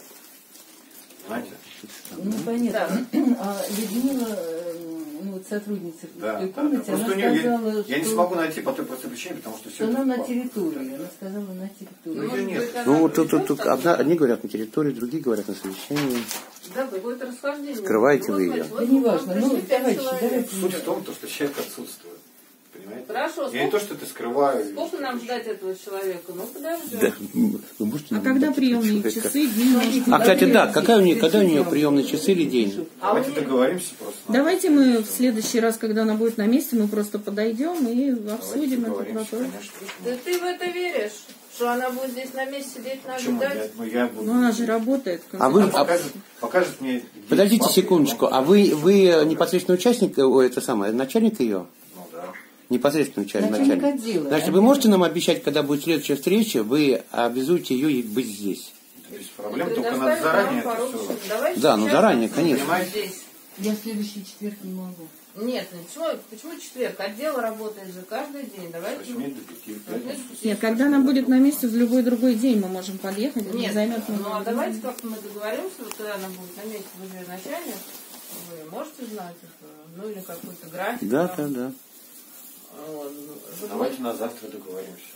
Знаете? Ну, понятно. А Людмила, ну, вот сотрудница в Да, той да, комнате, да. она Просто у нее сказала, я, что... я не смогу найти по той простой причине, потому что все что это она на впало. территории. Она сказала на территории. Ну, ее нет. Ну, вот тут, тут, тут одна, одни говорят на территории, другие говорят на совещании. Да, какое-то расхождение. Скрываете вы ее? Да не важно. Ну, товарищи, давайте... Суть в том, что человек отсутствует. Понимаете? Хорошо, Я сколько, не то, что это скрываю. сколько нам ждать этого человека? Ну, подожди. Да, вы можете А нам когда дать приемные человека? часы, дни, может А, быть? кстати, да, какая у нее, когда у нее приемные часы или день? А Давайте у нее- договоримся просто. Давайте мы в следующий раз, когда она будет на месте, мы просто подойдем и Давайте обсудим этот договоримся, вопрос. конечно. Да ты в это веришь? Что она будет здесь на месте сидеть, Почему? наблюдать? Я, ну, я буду... Но она же работает. в конце А вы- Она концов. покажет, покажет мне... где Подождите папка, секундочку, а вы, вы непосредственно участник, ой, это самое, начальник ее? Ну да. Непосредственно начальник. Начальник начальник. отдела. Значит, вы можете нам обещать, когда будет следующая встреча, вы обязуете ее быть здесь? Без проблем, И только надо предоставить заранее нам это поручень. все. Давайте Да, ну сейчас заранее, обсудим конечно. Понимаете? здесь. Я в следующий четверг не могу. Нет, ну почему, почему четверг? Отдел работает же каждый день. С Давайте. восьми до пяти, в пятницу. Нет, когда она будет на месте, в любой другой день мы можем подъехать, это не Нет, займет ну много а времени. давайте как-то мы договоримся, вот когда она будет на месте, вы же начальник, вы можете знать это, ну или какой-то график. Да, там. да, да. Вот. Давайте на завтра договоримся.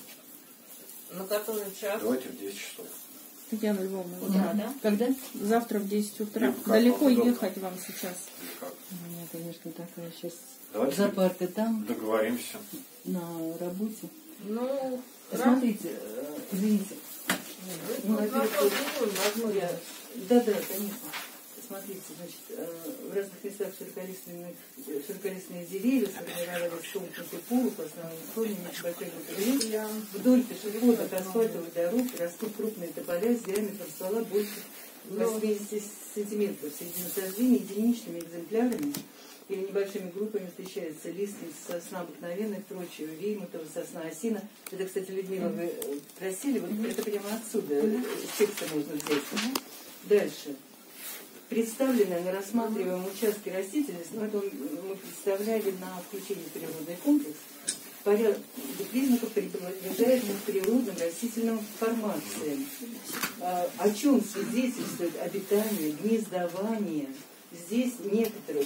На который час? Давайте в десять часов. Татьяна Львовна, Утра, да? Когда? завтра в десять утра. Либо как Далеко вам удобно. ехать вам сейчас? Или как? У меня, конечно, такая сейчас Давайте зоопарка там, договоримся. на работе. Ну, раз. Смотрите, э, извините. Ну, Ну, во-первых, вопрос другой, возьму я. Да, да, конечно. Смотрите, значит, э, в разных местах широколиственных, широколистные деревья сформировались сомкнутый полу по основной форме небольшой группы. Вдоль пешеходных асфальтовых дорог растут крупные тополя с диаметром ствола больше восьмидесяти сантиметров. Среди насаждений единичными экземплярами или небольшими группами встречаются лиственница, сосна обыкновенная, прочее, веймутова, сосна, осина. Это, кстати, Людмила, вы просили, вот это прямо отсюда, с текста можно взять. Дальше. Представленные на рассматриваемом участке растительности, ну, это мы представляли на включение в природный комплекс, порядок признаков приближает к природным растительным формациям. А, о чем свидетельствует обитание, гнездование здесь некоторых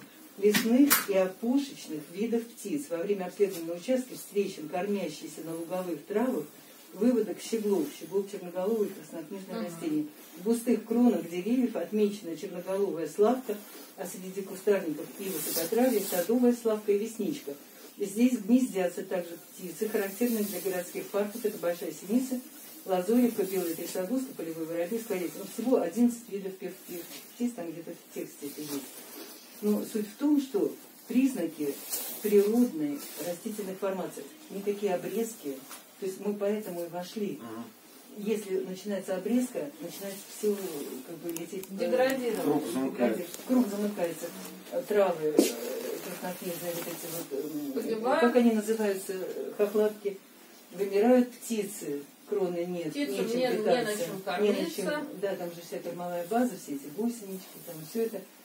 лесных и опушечных видов птиц. Во время обследования на участке встречен кормящийся на луговых травах выводок щеглов, щеглов черноголовые краснокнижные uh-huh. растения. В густых кронах деревьев отмечена черноголовая славка, а среди кустарников и высокотравья садовая славка и весничка. Здесь гнездятся также птицы, характерные для городских парков. Это большая синица, лазоревка, белая трясогузка, полевой воробей, скворец. Но всего одиннадцать видов певчих птиц, там где-то в тексте это есть. Но суть в том, что признаки природной растительной формации, никакие обрезки, то есть мы поэтому и вошли. Uh-huh. Если начинается обрезка, начинает все как бы лететь. Деградировать. Круг замыкается. Круг замыкается. Травы краснокнижные, вот эти вот, Погибают. как они называются, хохлатки, вымирают птицы, кроны нет, Птицам нечем не- не питаться. на чем кормиться. Не на чем. Да, там же вся кормовая база, все эти гусенички, там все это.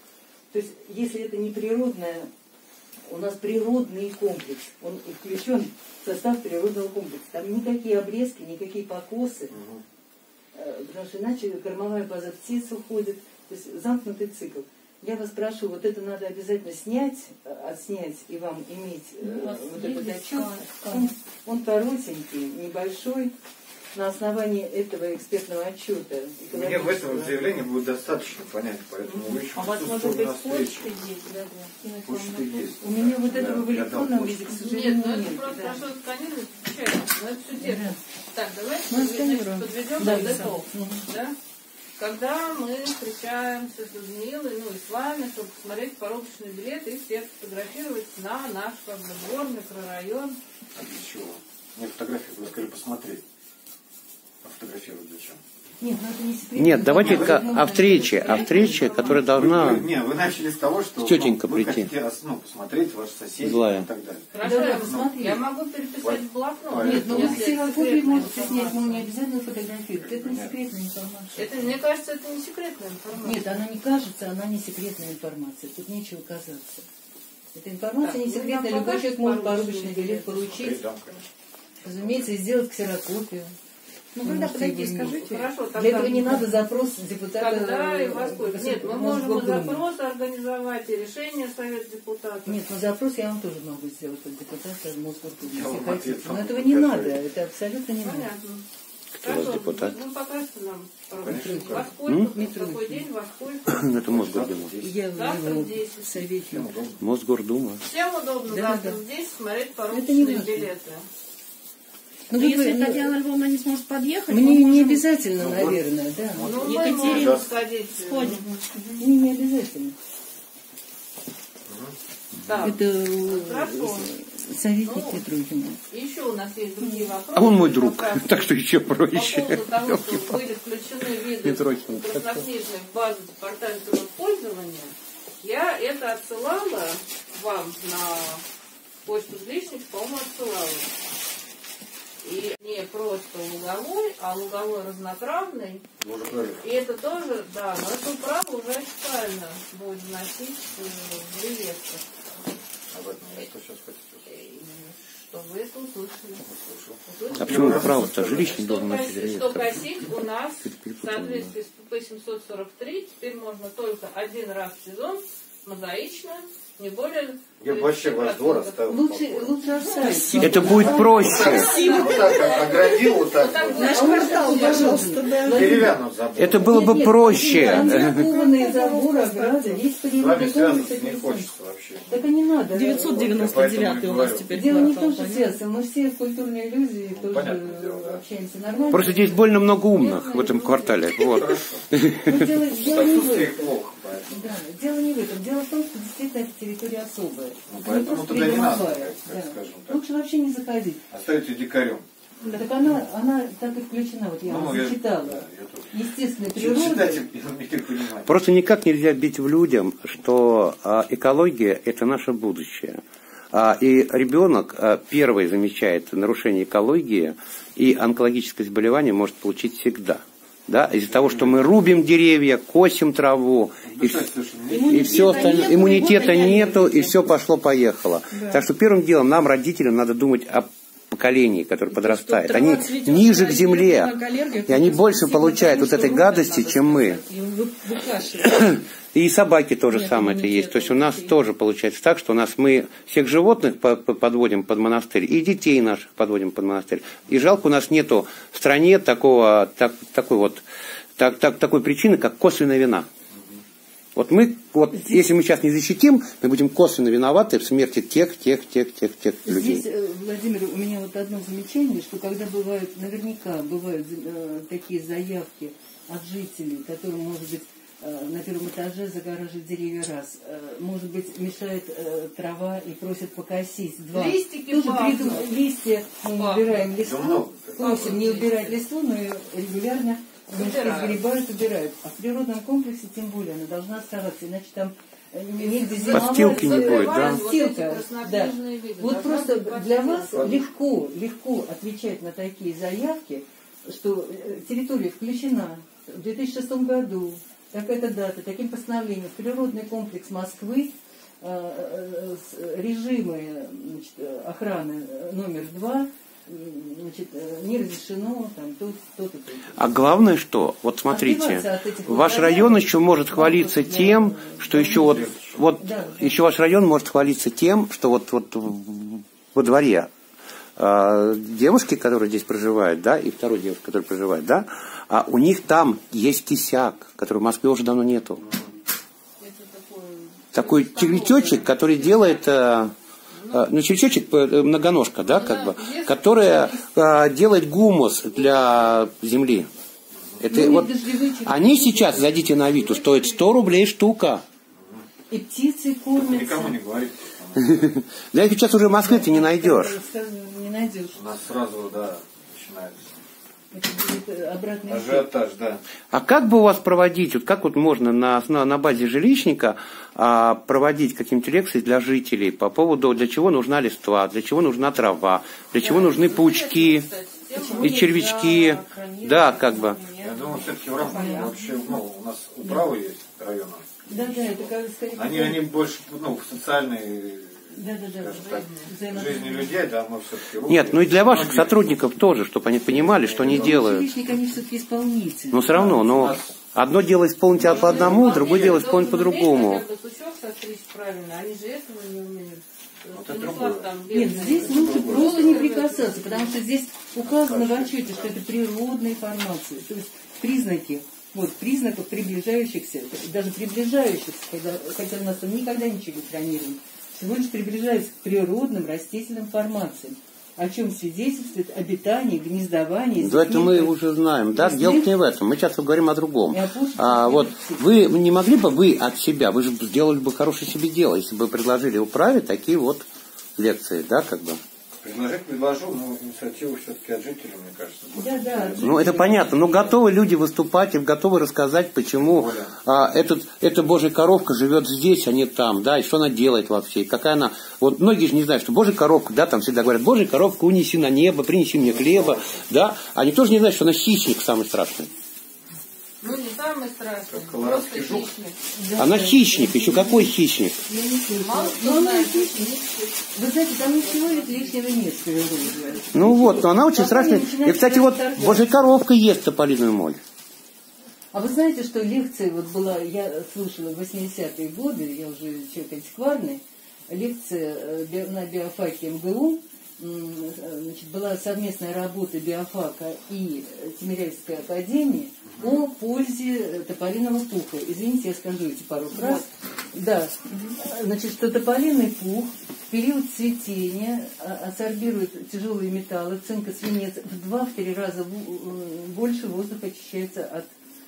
То есть, если это не природное, у нас природный комплекс, он включен в состав природного комплекса. Там никакие обрезки, никакие покосы, угу. Потому что иначе кормовая база птиц уходит, то есть замкнутый цикл. Я вас прошу, вот это надо обязательно снять, отснять и вам иметь э, вот этот отчет. Он, он коротенький, небольшой. На основании этого экспертного отчета. Мне в этом заявлении будет достаточно понятно, поэтому вы еще а у вас может быть почта есть, да, да. Почта есть. У меня вот да, этого в электронном виде, к сожалению, нет. Ну нет. это просто Да. хорошо сканировать, случайно, но это все терпит. Так, давайте Мы подведем, подведем да, итог, да? Когда мы встречаемся с Людмилой, ну и с вами, чтобы посмотреть коробочный билет и всех фотографировать на наш как бы, двор, микрорайон. А для чего? Мне фотографии, вы сказали, посмотреть. Фотографировать зачем? Нет, ну это не секрет. Нет, давайте о встрече, о встрече, которая должна... Вы, не, вы начали с того, что тетенька ну, вы прийти. хотите ну, посмотреть ваши соседи Злая. и так далее. Хорошо, Да, я, посмотри. я могу переписать в блокнот. Нет, но вы если ксерокопии секретная можете снять, информация. но не обязательно фотографировать. Это не секретная информация. Это, мне кажется, это не секретная информация. Нет, она не кажется, она не секретная информация. Тут нечего казаться. Эта информация Так, не вы секретная. нам Любой человек покажете может поручный поручный билет билет? получить. Да, конечно. Разумеется, и сделать ксерокопию. Ну, когда подойти, скажите. Хорошо, тогда... Для этого не надо запрос депутата. Когда и во сколько? Нет, мы можем и Мосгордумы. запрос организовать, и решение Совета депутатов. Нет, но запрос я вам тоже могу сделать как депутата Мосгордумы, Я если вам хотите. ответ Но могу этого не подготовить. надо, это абсолютно не надо. Понятно. Кто у вас Хорошо, депутат? Вы покажете нам, Конечно, во как. сколько, М? в какой день, во сколько. Это Мосгордума. Я Завтра его в десять. советник. Мосгордума. Всем удобно Да, завтра да. здесь смотреть не поручные важно. билеты. Ну, вы- если ну, Татьяна Львовна не сможет подъехать, Мне мы не можем- обязательно, Ну, наверное, да. Ну, мы Екатерина, можем сходить. сходим. Мне не обязательно. Так, Это э, хорошо. советник Ну, Петрухина. Еще у нас есть другие вопросы. А он мой друг, Как раз так что еще По проще. поводу того, что были включены виды Петрохин. краснокнижных в базу департамента пользования, я это отсылала вам на почту жилищных, по-моему, отсылала. И не просто луговой, а луговой разнотравный. Вы уже говорили. И это тоже, да, но это право уже официально будет вносить в реестр. Об этом я что сейчас хотите услышать? Что вы это услышали. Услышал. А почему право-то жилищный Что, должен носить коси- реестр? что косить у нас в Перепутала. соответствии с ПП семьсот сорок три теперь можно только один раз в сезон, мозаично, не более... Я бы вообще ваш двор оставил. Лучше, лучше оставить. Это будет проще. Вот так оградил, вот так вот. Наш квартал, пожалуйста, да. Деревянным забор. Это было бы Там проще. кованые заборы, ограды, весь С природный вами связываться комплекс. не хочется вообще. Так и не надо. девятьсот девяносто девятый у нас теперь Дело не в квартал, том, что понятно? связано. Мы все в культурной иллюзии тоже понятное дело, да. общаемся нормально. Просто здесь больно много умных в этом квартале. Вот. Но дело, дело не в Отсутствие этом. плохо, поэтому. Да, дело не в этом. Дело в том, что действительно эта территория особая. Ну, Не поэтому просто туда не надо, придомовая, так да. скажем так. Лучше вообще не заходить. Оставите дикарем. Так она, она так и включена, вот я Ну, вам я- зачитала. да, я тут. Естественная Чё природа. читать, я не понимаю. Просто никак нельзя бить в людям, что а, экология – это наше будущее. А, и ребенок а, первый замечает нарушение экологии, и онкологическое заболевание может получить всегда. Да? Из-за того, что мы рубим деревья, косим траву, и, Ну, слушай, не- и все остальное, нету, иммунитета и вот нету, и аллергия. все пошло-поехало. Так что первым делом нам, родителям, надо думать о поколении, которое подрастает. Трава Они цветет, ниже к аллергия, земле, аллергия, и они это больше спасибо получают тому, вот этой что гадости, надо чем мы. сказать. И вы- выкашиваете. И собаки тоже Нет самое это есть. иммунитета То есть у нас у детей. тоже получается так, что у нас мы всех животных по- по- подводим под монастырь, и детей наших подводим под монастырь. И жалко, у нас нету в стране такого, так, такой вот, так, так, такой причины, как косвенная вина. Вот мы, вот, если мы сейчас не защитим, мы будем косвенно виноваты в смерти тех, тех, тех, тех, тех людей. Здесь, э, Владимир, у меня вот одно замечание, что когда бывают, наверняка бывают э, такие заявки от жителей, которым, может быть, э, на первом этаже загораживают деревья раз, э, может быть, мешает э, трава и просят покосить два. Листики Тоже пахнут. придум- листья мы Пахнут. убираем Да листву, много. просим не убирать листву, но ее регулярно немножко Убирают. сгребают, убирают. А в природном комплексе тем более она должна оставаться, иначе там э, негде зимовать. Подстилки не будет, да? Вот эти Подстилка, да. краснокнижные виды. Вот Должна просто быть для вас подстилка. легко, легко отвечать на такие заявки, что э, территория включена в две тысячи шестом году. такая-то дата, таким постановлением природный комплекс Москвы, режимы, значит, охраны номер два, значит, не разрешено там то, то, то, то. А главное что? Вот смотрите, ваш район еще может хвалиться тем, что еще вот, вот да, еще ваш район может хвалиться тем, что вот, вот во дворе э, девушки, которые здесь проживают, да, и второй девушки, которая проживает, да, а у них там есть кисяк, который в Москве уже давно нету. Такой червячочек, который делает, э, э, ну, червячочек, э, многоножка, да, как бы, которая э, делает гумус для земли. Это, Ну, вот, дождевые червячки. они сейчас, зайдите на Авито, стоят сто рублей штука. И птицы Никому кормятся. не говорите. Да их сейчас уже в Москве ты не найдешь. Не найдешь. У нас сразу, да, начинается Это будет обратный эффект. ажиотаж, да. А как бы у вас проводить, вот как вот можно на, на, на базе жилищника а, проводить какие-нибудь лекции для жителей по поводу, для чего нужна листва, для чего нужна трава, для чего нужны паучки и червячки, да, как бы. Я думаю, все-таки в рамках вообще, ну, у нас управа есть района. Да, да, это как скорее. Они, они больше, ну, в социальной, Да, да, да. скажем так, Взаимодействие. жизни людей, да, мы все-таки... Нет, ну и для ваших сотрудников тоже, чтобы они понимали, что они Но делают. жилищник, они все-таки исполнители. Но все равно, но одно дело исполнить по одному, другое дело исполнить по-другому. Правильно, они же этого не умеют. Вот это другое. Нет, здесь лучше просто не прикасаться, потому что здесь указано в отчете, что это природная формация. То есть признаки, вот, признаков приближающихся, даже приближающихся, когда, хотя у нас там никогда ничего не планируем, всего лишь приближаются к природным растительным формациям, о чем свидетельствует обитание, гнездование. Да, это мы зимних- уже знаем. Да, зимних- дело не в этом. Мы сейчас говорим о другом. И опушки, А, и вот птицы. вы не могли бы вы от себя, вы же сделали бы хорошее себе дело, если бы предложили управе такие вот лекции, да, как бы. Предложить предложу, но инициативу все-таки от жителей, мне кажется. будет. Да, да. Ну, это понятно, но готовы люди выступать и готовы рассказать, почему а, этот, эта Божья коровка живет здесь, а не там, да, и что она делает вообще, и какая она... Вот многие же не знают, что Божья коровка, да, там всегда говорят, Божья коровка, унеси на небо, принеси мне хлеба, да, они тоже не знают, что она хищник самый страшный. Ну, не самый страшный, Как просто колорадский жук. хищник. Она хищник, еще какой хищник? Я не слышала. Мало Но кто она знает, хищник. Вы знаете, там ничего лишнего нет в природе. Ну вот, но она очень Пока не страшная. начинает И, кстати, вот торгать. Божья коровка ест тополиную моль. А вы знаете, что лекция вот была, я слушала в восьмидесятые годы, я уже человек антикварный, лекция э, би- на биофаке МГУ, м, э, значит, была совместная работа биофака и э, Тимирязевской академии о пользе э, тополиного пуха. Извините, я скажу эти пару фраз. Да, значит, что тополиный пух в период цветения а, адсорбирует тяжелые металлы, цинк и свинец, в два-три раза в- э, больше воздуха очищается от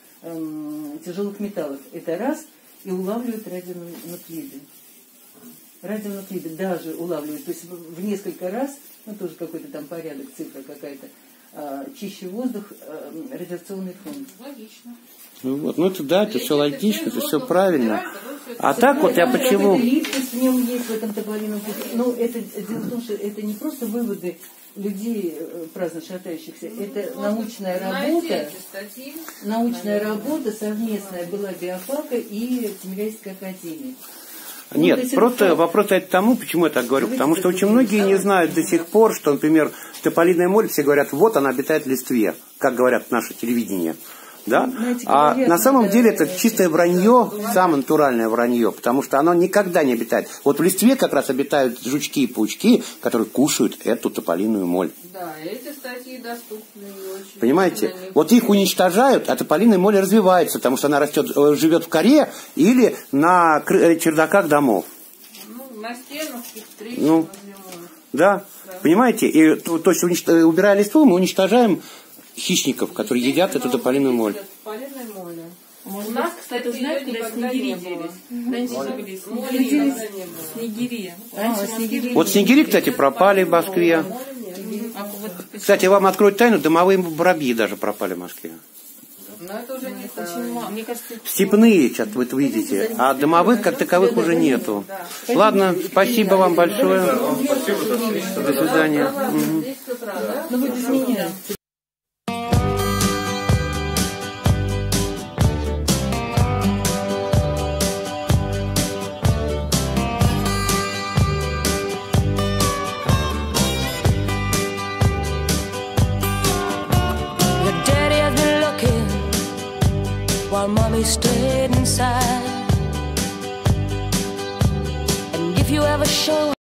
эм, тяжелых металлов. Это раз, и улавливают радионуклиды. Радионуклиды даже улавливают, то есть в в несколько раз, ну тоже какой-то там порядок, цифра какая-то, а, чище воздух, а, радиационный фон. Логично. Ну, вот, ну это да, это все логично, это все воздух правильно. убирают, потом всё это А так вот я Какая-то почему... липкость в нем есть в этом тополином пухе. Но это, дело в том, что это не просто выводы людей, э, праздно шатающихся, это научная Знаете работа, эти статьи? научная работа совместная была биофака и Тимирязевской академии. Нет, Ну, то есть просто это- вопрос стоит к тому, почему я так говорю. Потому что очень многие не знают до сих пор, что, например, тополиная моль, все говорят, вот она обитает в листве, как говорят наше телевидение. Да? Знаете, А говорят, на самом да, деле это да, чистое вранье, самое натуральное вранье, потому что оно никогда не обитает. Вот в листве как раз обитают жучки и паучки, которые кушают эту тополиную моль. Да, эти статьи доступны и очень... Понимаете? на них- Вот их уничтожают, а тополиная моль развивается, потому что она растет, э, живет в коре или на кры- э, чердаках домов. Ну, на стенах, в трещинах, Ну. зимой. Да, понимаете? И, то, то есть, уничт- э, убирая листву, мы уничтожаем хищников, которые едят эту тополиную моль. Тополиной моли. Может У нас, быть, кстати, это, знаете, её когда никогда снегири не было. делись. Раньше же были Моли снегири. никогда не было. Снегири. А, Раньше в Москве снегири. были Вот снегири, кстати, пропали в Москве. Моли нет. А вот Кстати, я вам открою тайну, домовые воробьи даже пропали в Москве. Но это уже не очень очень мало. Мне кажется, это Степные, сейчас вы это видите, а домовых как таковых уже нету. Ладно, спасибо вам большое. До свидания. Мгм. Здесь с утра, да? Ну, вы без меня. while mommy stayed inside. And if you ever show